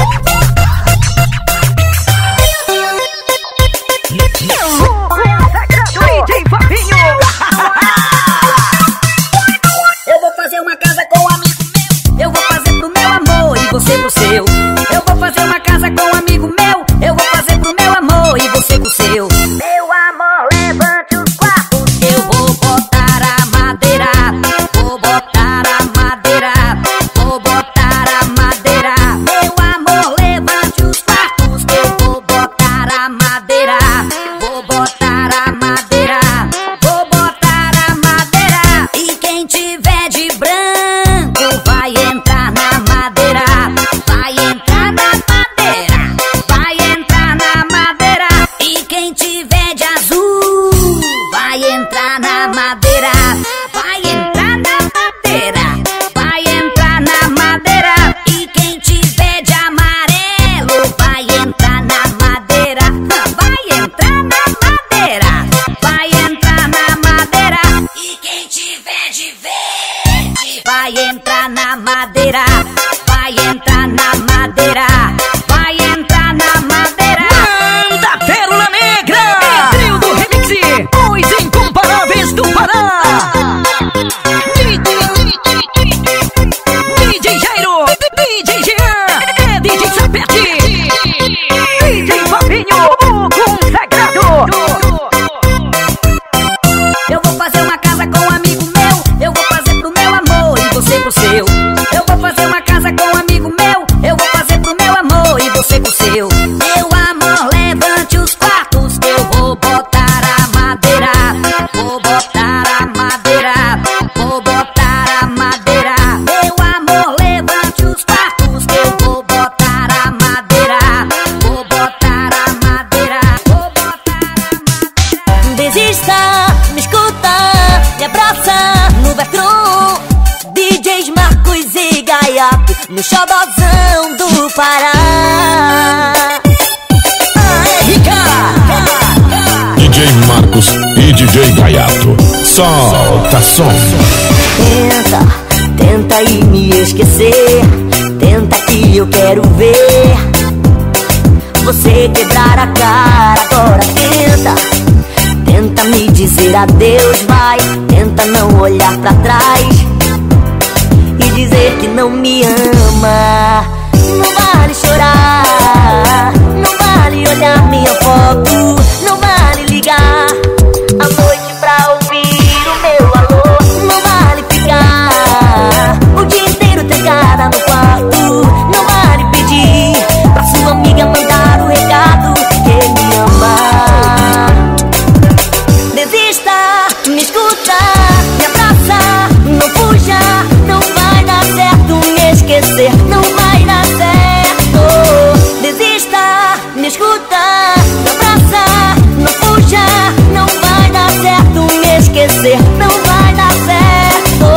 Eu vou fazer uma casa com um amigo meu. Eu vou fazer pro meu amor e você pro seu. Eu vou fazer uma casa com um amigo meu. Eu vou fazer pro meu amor e você pro seu. Meu amor, levante os quartos. Eu vou botar a madeira. Vou botar a madeira. Vou botar a madeira. Meu amor, levante os quartos. Eu vou botar a madeira. Vou botar a madeira. Vou botar a madeira. E quem tiver de branco vai entrar na madeira. Vai entrar na madeira. Vai entrar na madeira. E quem tiver de azul vai entrar na madeira. Vai entrar na madeira. Vai entrar na madeira. E quem tiver de amarelo vai entrar na madeira. Vai entrar na madeira. Vai entrar na madeira. E quem tiver de verde vai entrar na madeira. Vai entrar na madeira. Vai entrar na madeira. Da Pérola Negra, trio do remix, os incomparáveis do Pará. D J Jairo, D J Jean, é D J Sapete, D J Fabinho, o consagrado. Eu vou fazer uma casa com um amigo meu. Eu vou fazer pro meu amor e você pro seu. Eu vou fazer uma casa com um amigo meu. Eu vou fazer pro meu amor e você pro seu. Meu amor, levante os quartos. Eu vou botar a madeira. Vou botar a madeira. Vou botar a madeira. Meu amor, levante os quartos. Eu vou botar a madeira. Vou botar a madeira. Vou botar a madeira. Desista, me escuta, me abraça no Vetron. D Js Marcos e Gaiato no xodozão do Pará. D J Marcos e D J Gaiato. Solta som. Tenta, tenta e me esquecer. Tenta que eu quero ver você quebrar a cara. Agora tenta, tenta me dizer adeus, vai. Tenta não olhar pra trás e dizer que não me ama. não vale chorar, não vale olhar minha foto, não vale ligar à noite pra ouvir o meu alô, não vale ficar o dia inteiro trancada no quarto, não vale pedir pra sua amiga mandar o recado que me ama. Desista, me escuta, me abraça, não fuja, não vai dar certo me esquecer, não vai dar certo. Desista, me escuta, me abraça, não fuja, não vai dar certo me esquecer, não vai dar certo.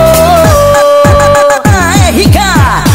É rica!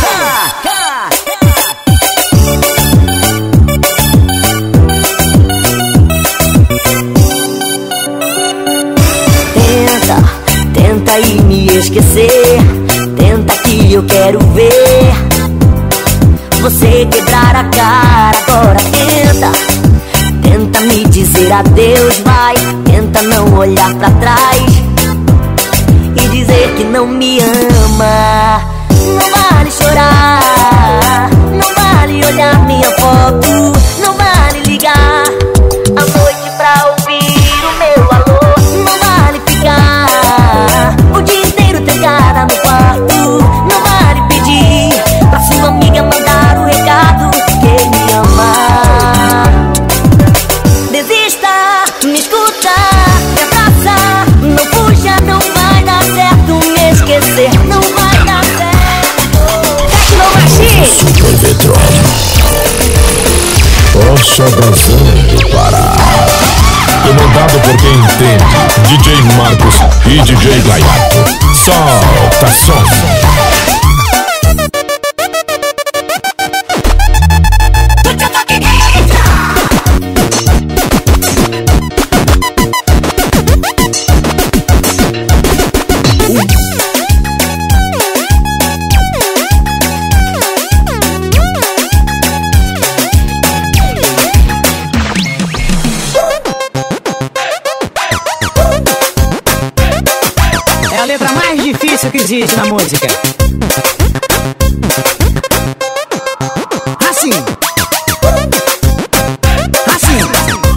Tenta, tenta aí me esquecer, tenta que eu quero ver você quebrar a cara. Agora tenta, tenta me dizer adeus, vai. Tenta não olhar pra trás e dizer que não me ama. Não vale chorar, não vale olhar minha foto, não vale ligar à noite pra ouvir o meu alô, não vale ficar o dia inteiro trancada no quarto, não vale pedir pra sua amiga mandar o recado que me ama. Desista, me escuta, me abraça, não fuja, não vai dar certo me esquecer, não vai dar certo. Tecnomachine Super Vetron, o Xodozão do Pará. Comandado por quem entende, D J Marcos e D J Gaiato. Solta som. É a letra mais difícil que existe na música. Assim. Assim.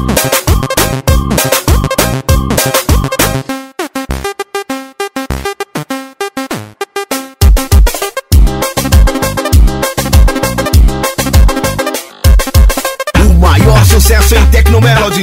O maior sucesso em Tecnomelody.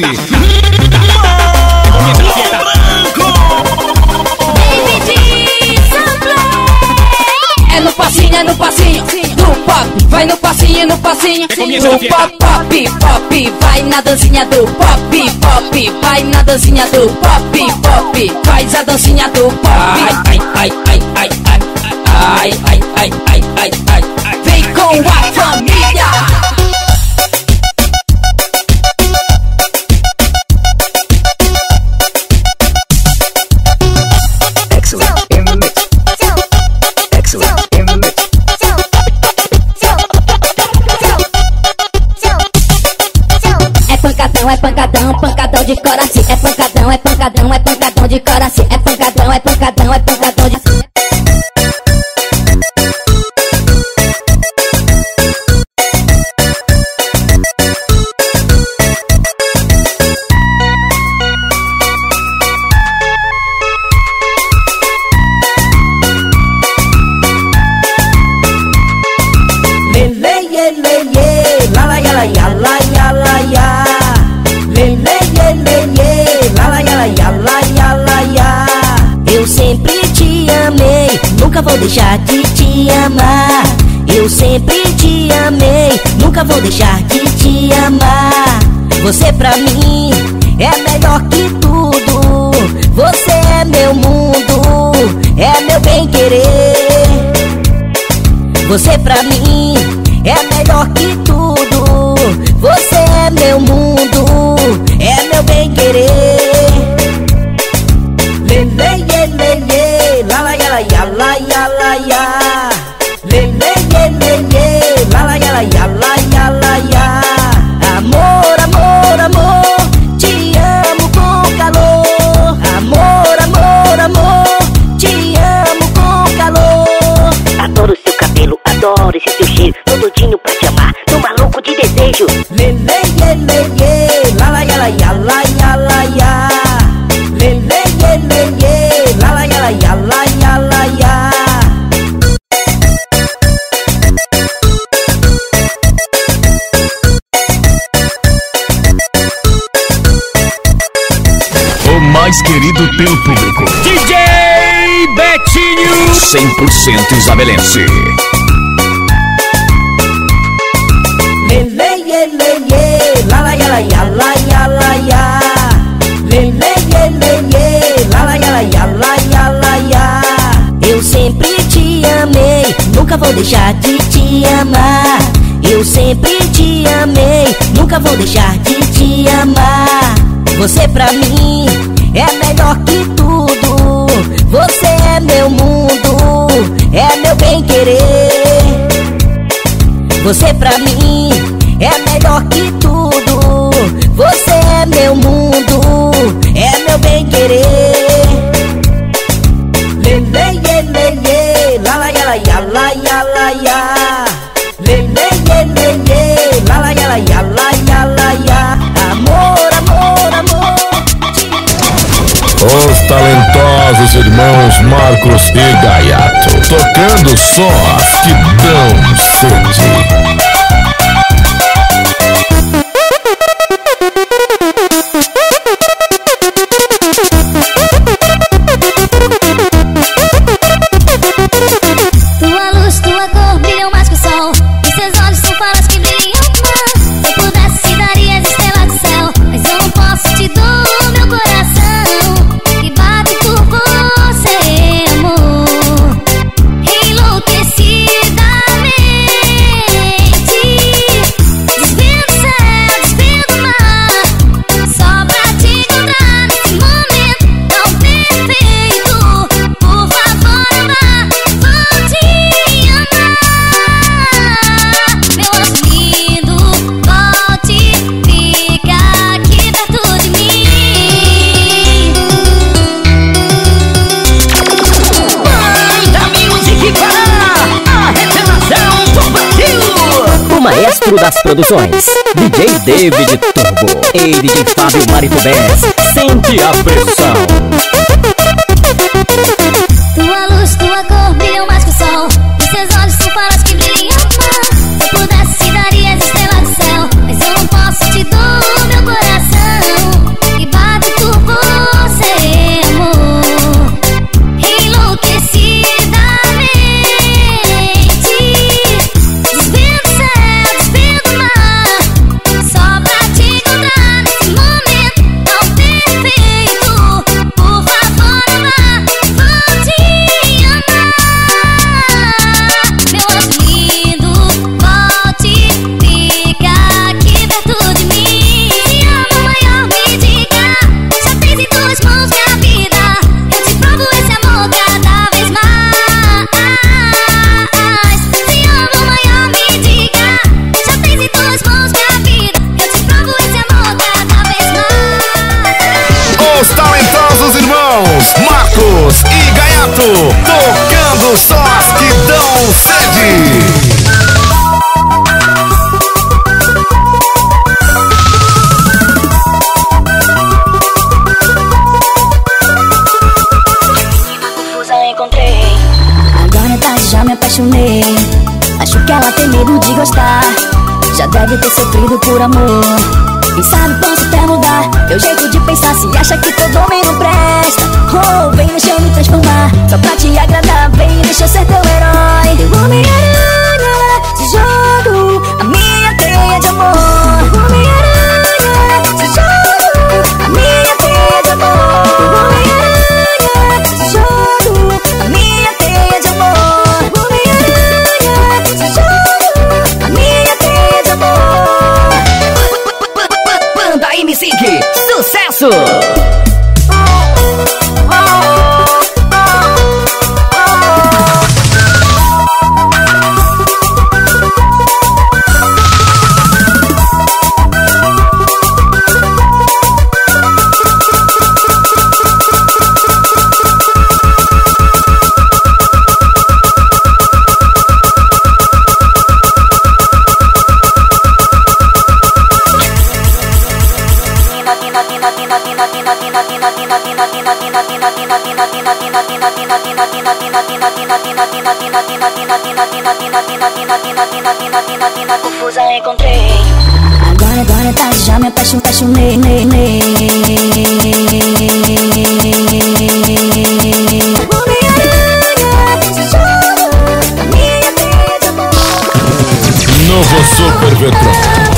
É no passinho, é no passinho do pop, vai no passinho, no passinho do pop, pop, pop, vai na dancinha do pop, pop, vai na dancinha do pop, pop, faz a dancinha do pop. Ai, ai, ai, ai, ai, ai, ai, ai, ai, ai, ai, ai, vem com a família. É pancadão, pancadão de coração. É pancadão, é pancadão, é pancadão de coração. É pancadão, é pancadão, é pancadão de Lê, lê, lê, lê, lê, la la ya la ya la ya la ya. Lê, lê, lê, lê, lê, la la ya la ya la ya la ya. Eu sempre te amei, nunca vou deixar de te amar. Eu sempre te amei, nunca vou deixar de te amar. Você pra mim é melhor que tudo. Você é meu mundo, é meu bem querer. Você pra mim é melhor que tudo. Você é meu mundo, é meu bem querer. Lê, lê, lê, lê, lê, la la ya la ya la ya la ya. Lê, lê, lê, lê, lê, la la ya la ya la ya la ya. Amor, amor, amor, te amo com calor. Amor, amor, amor, te amo com calor. Adoro seu cabelo, adoro esse seu cheiro, todinho pra querido pelo público. D J Betinho, cem por cento isabelense. Lele, ye, le, ye, la la ya la ya la ya la ya. Lele, ye, le, ye, la la ya la ya la ya la ya. Eu sempre te amei, nunca vou deixar de te amar. Eu sempre te amei, nunca vou deixar de te amar. Você pra mim é melhor que tudo. Você é meu mundo, é meu bem-querer. Você pra mim é melhor que tudo. Você é meu mundo, é meu bem-querer. Lele, ye, le, ye, la la ya la ya la ya la ya. Lele, ye, le, ye, la la ya la ya la ya la ya. Amor, amor, amor. Os talentosos irmãos Marcos e Gaiato, tocando sons que dão sede. Das produções, D J David Turbo e D J Fábio Maritubés, sente a pressão. Tua luz, tua cor brilham mais que o sol. E seus olhos são falas que brilham mais. Se eu pudesse te daria as estrelas do céu, mas eu não posso te dar meu coração que bate por você, amor. Enlouquecidamente desvendo o céu, desvendo o mar, só pra te encontrar nesse momento tão perfeito. Por favor, amar, vou te amar. Meu anjo lindo, volte, fica aqui perto de mim. Se ama maior, me diga, já tens em tuas mãos minha vida. Eu te provo esse amor cada vez mais. Se ama maior, me diga, já tens em tuas mãos minha vida. Eu te provo esse amor cada vez mais. Os talentosos irmãos Marcos e Gaiato, tocando sós que dão sede. Confusa encontrei. Agora é tarde, já me apaixonei. Acho que ela tem medo de gostar. Já deve ter sofrido por amor. Quem sabe posso até mudar teu jeito de pensar. Se acha que todo homem não presta, oh, vem deixa eu me transformar só pra te agradar. Vem deixa eu ser teu herói. Teu Homem-Aranha, te jogo a minha teia de amor. Teu Homem-Aranha, te jogo a minha teia de amor. Teu Homem-Aranha, te jogo a minha teia de amor. Teu Homem-Aranha, te jogo a minha teia de amor. Banda M cinco, sucesso! Confusa encontrei. Agora, agora é tarde, já me apaixonei. Novo Super Vetron.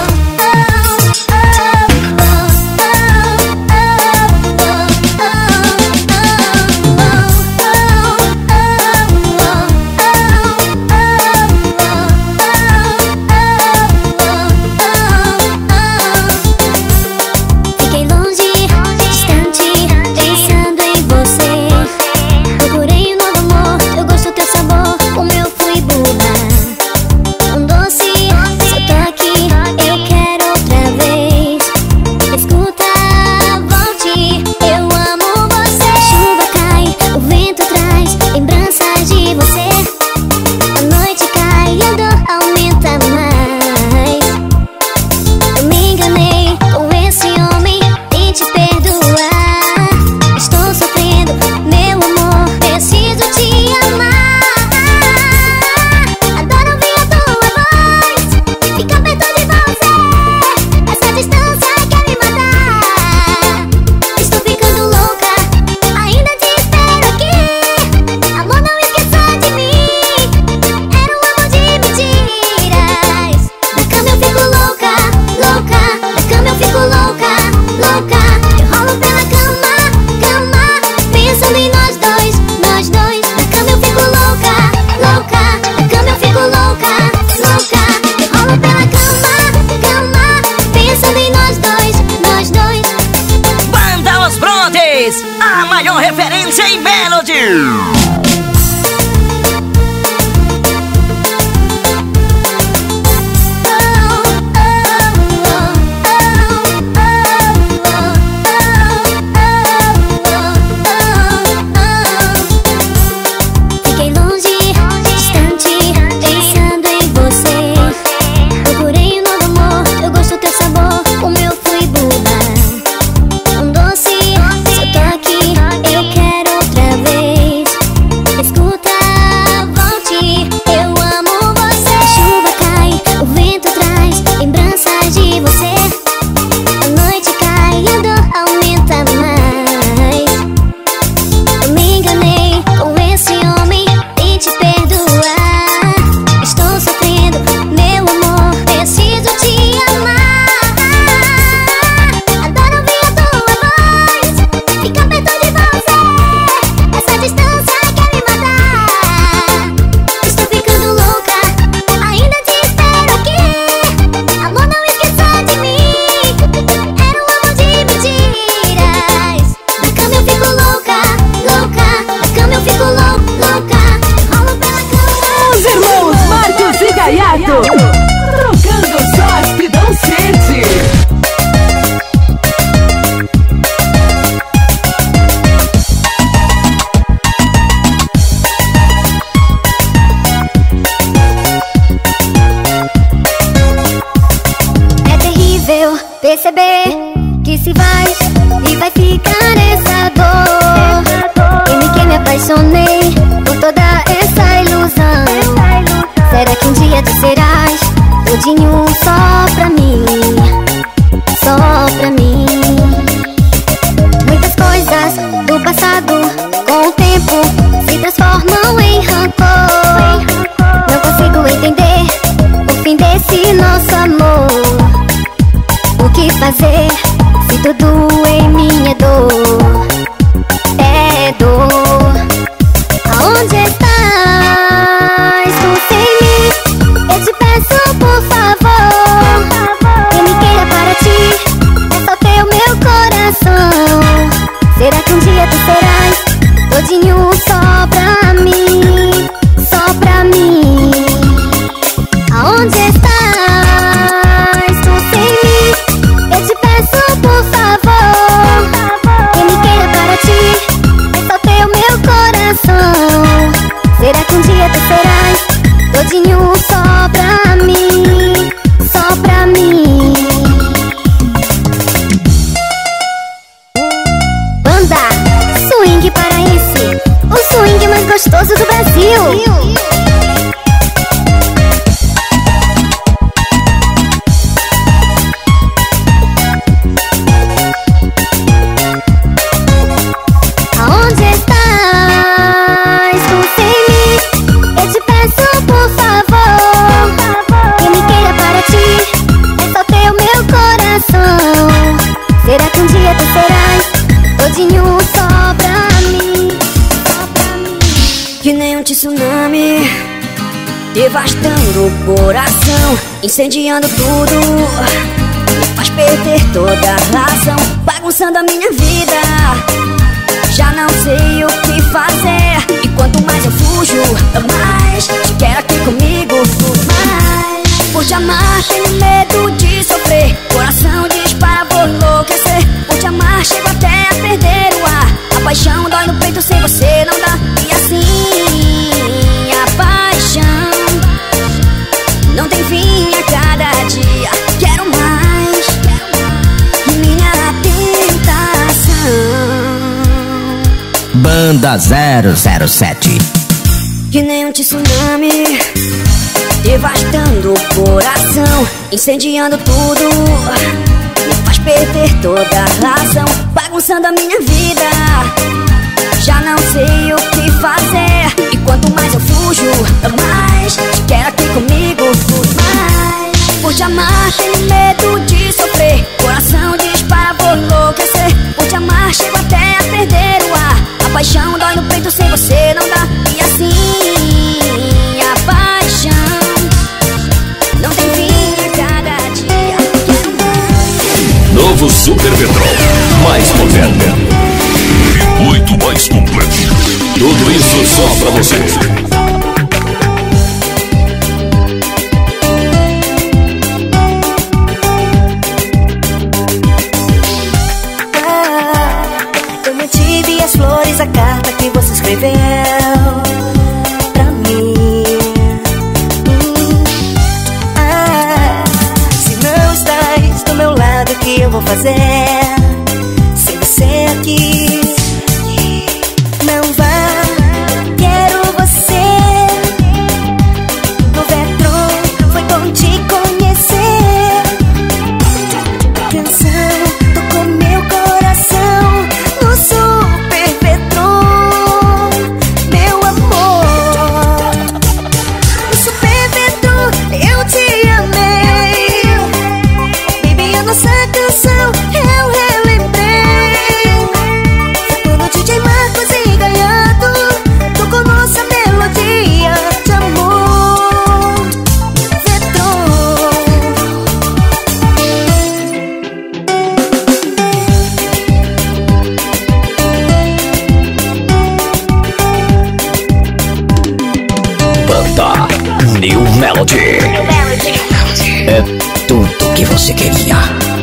A maior referência em Melody. Trocando sós que dão sede. É terrível perceber que se vai e vai ficar essa dor. Eu me que me apaixonei por toda essa ilusão. Será que um dia tu serás todinho só pra mim? Só pra mim. Muitas coisas do passado com o tempo se transformam em rancor. Não consigo entender o fim desse nosso amor. O que fazer se tudo em mim é dor? É dor. Aonde estás? Tu sem mim, eu te peço por favor. Quem me queira para ti é só teu meu coração. Será que um dia tu serás todinho só pra mim? Só pra mim. Aonde estás? Tu sem mim, eu te peço por favor. Quem me queira para ti é só teu meu coração. Será que um dia tu serás todinho só pra mim? Só pra mim. Banda Swing Paraense, o swing mais gostoso do Brasil. Aonde estás? Tu sem mim, eu te peço por favor. Quem me um tsunami, devastando o coração, incendiando tudo, me faz perder toda a razão, bagunçando a minha vida. Já não sei o que fazer, e quanto mais eu fujo, mais te quero aqui comigo, mais. Por te amar tenho medo de sofrer, coração dispara, vou enlouquecer. Por te amar chego até a perder o ar, a paixão dói no peito, sem você não dá. E assim a paixão não tem fim a cada dia. Quero mais, minha tentação. Banda zero zero sete. Que nem um tsunami, devastando o coração, incendiando tudo, me faz perder toda a razão, bagunçando a minha vida. Já não sei o que fazer, e quanto mais eu fujo, mais te quero aqui comigo, mais. Por te amar tenho medo de sofrer, coração dispara, vou enlouquecer. Por te amar chego até a perder o ar, a paixão dói no peito, sem você não dá. E assim a paixão não tem fim a cada dia. Quero mais. Novo Super Vetrol, mais moderno e muito mais completo. Tudo isso só pra você. A carta que você escreveu pra mim. hum, ah, Se não estás do meu lado, o que eu vou fazer sem você aqui? Não vá, quero você. No Vetron foi bom te conhecer. Canção tocou meu coração no Super Vetron, meu amor. No Super Vetron eu te amei, baby, a nossa canção eu relembrei. Foi quando o D J Marcos e Gaiato tocou nossa melodia de amor. Vetron. Banda New Melody. É tudo que você queria.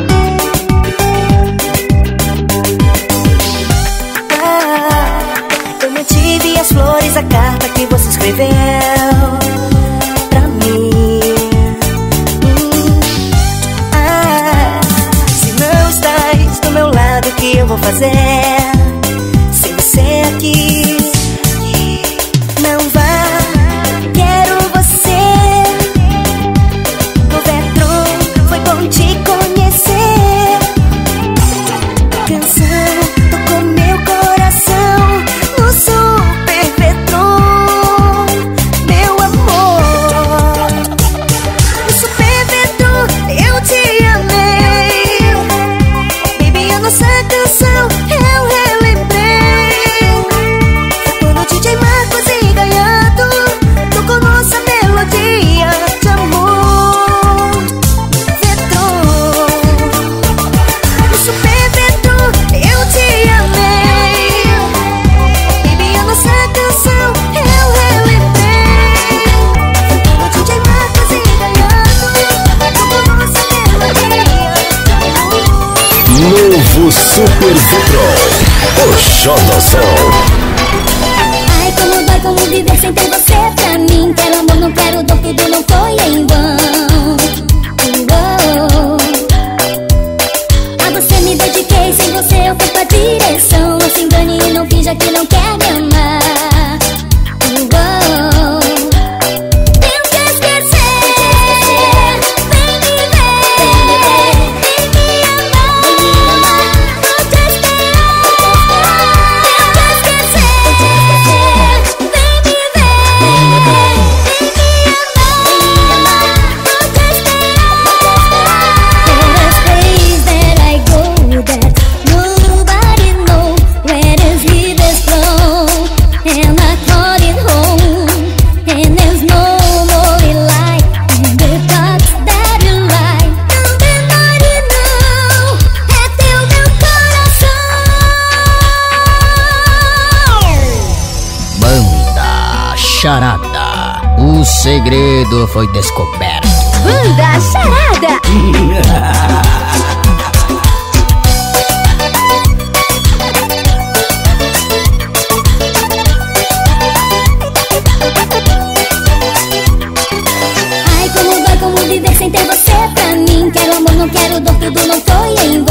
Ah, eu mantive as flores, a carta que você escreveu pra mim. hum, ah, Se não estás do meu lado, o que eu vou fazer sem você aqui? Não vá, quero você. No Vetron foi bom te conhecer. Canção tocou meu coração no Super Vetron, meu amor. No Super Vetron eu te amei, baby, a nossa canção eu relembrei. Foi quando o D J Marcos e Gaiato tocou nossa melodia de amor. Vetron. No Super Vetron eu te amei, baby, a nossa canção eu relembrei. Foi quando o D J Marcos e Gaiato tocou nossa melodia de amor. Novo Super Vetrol, o Xodozão. Ai, como dói, como viver sem ter você pra mim. Quero amor, não quero dor, tudo não foi em vão. Uou. A você me dediquei, sem você eu fui pra direção. Não se engane e não finja que não quer me amar. Uou. Tenho que esquecer, vem me ver, vem me amar, vou te esperar. Tenho que esquecer, vem me ver, vem me amar, vou charada. O segredo foi descoberto. Banda Charada. Ai, como dói, como viver sem ter você pra mim. Quero amor, não quero dor, tudo não foi em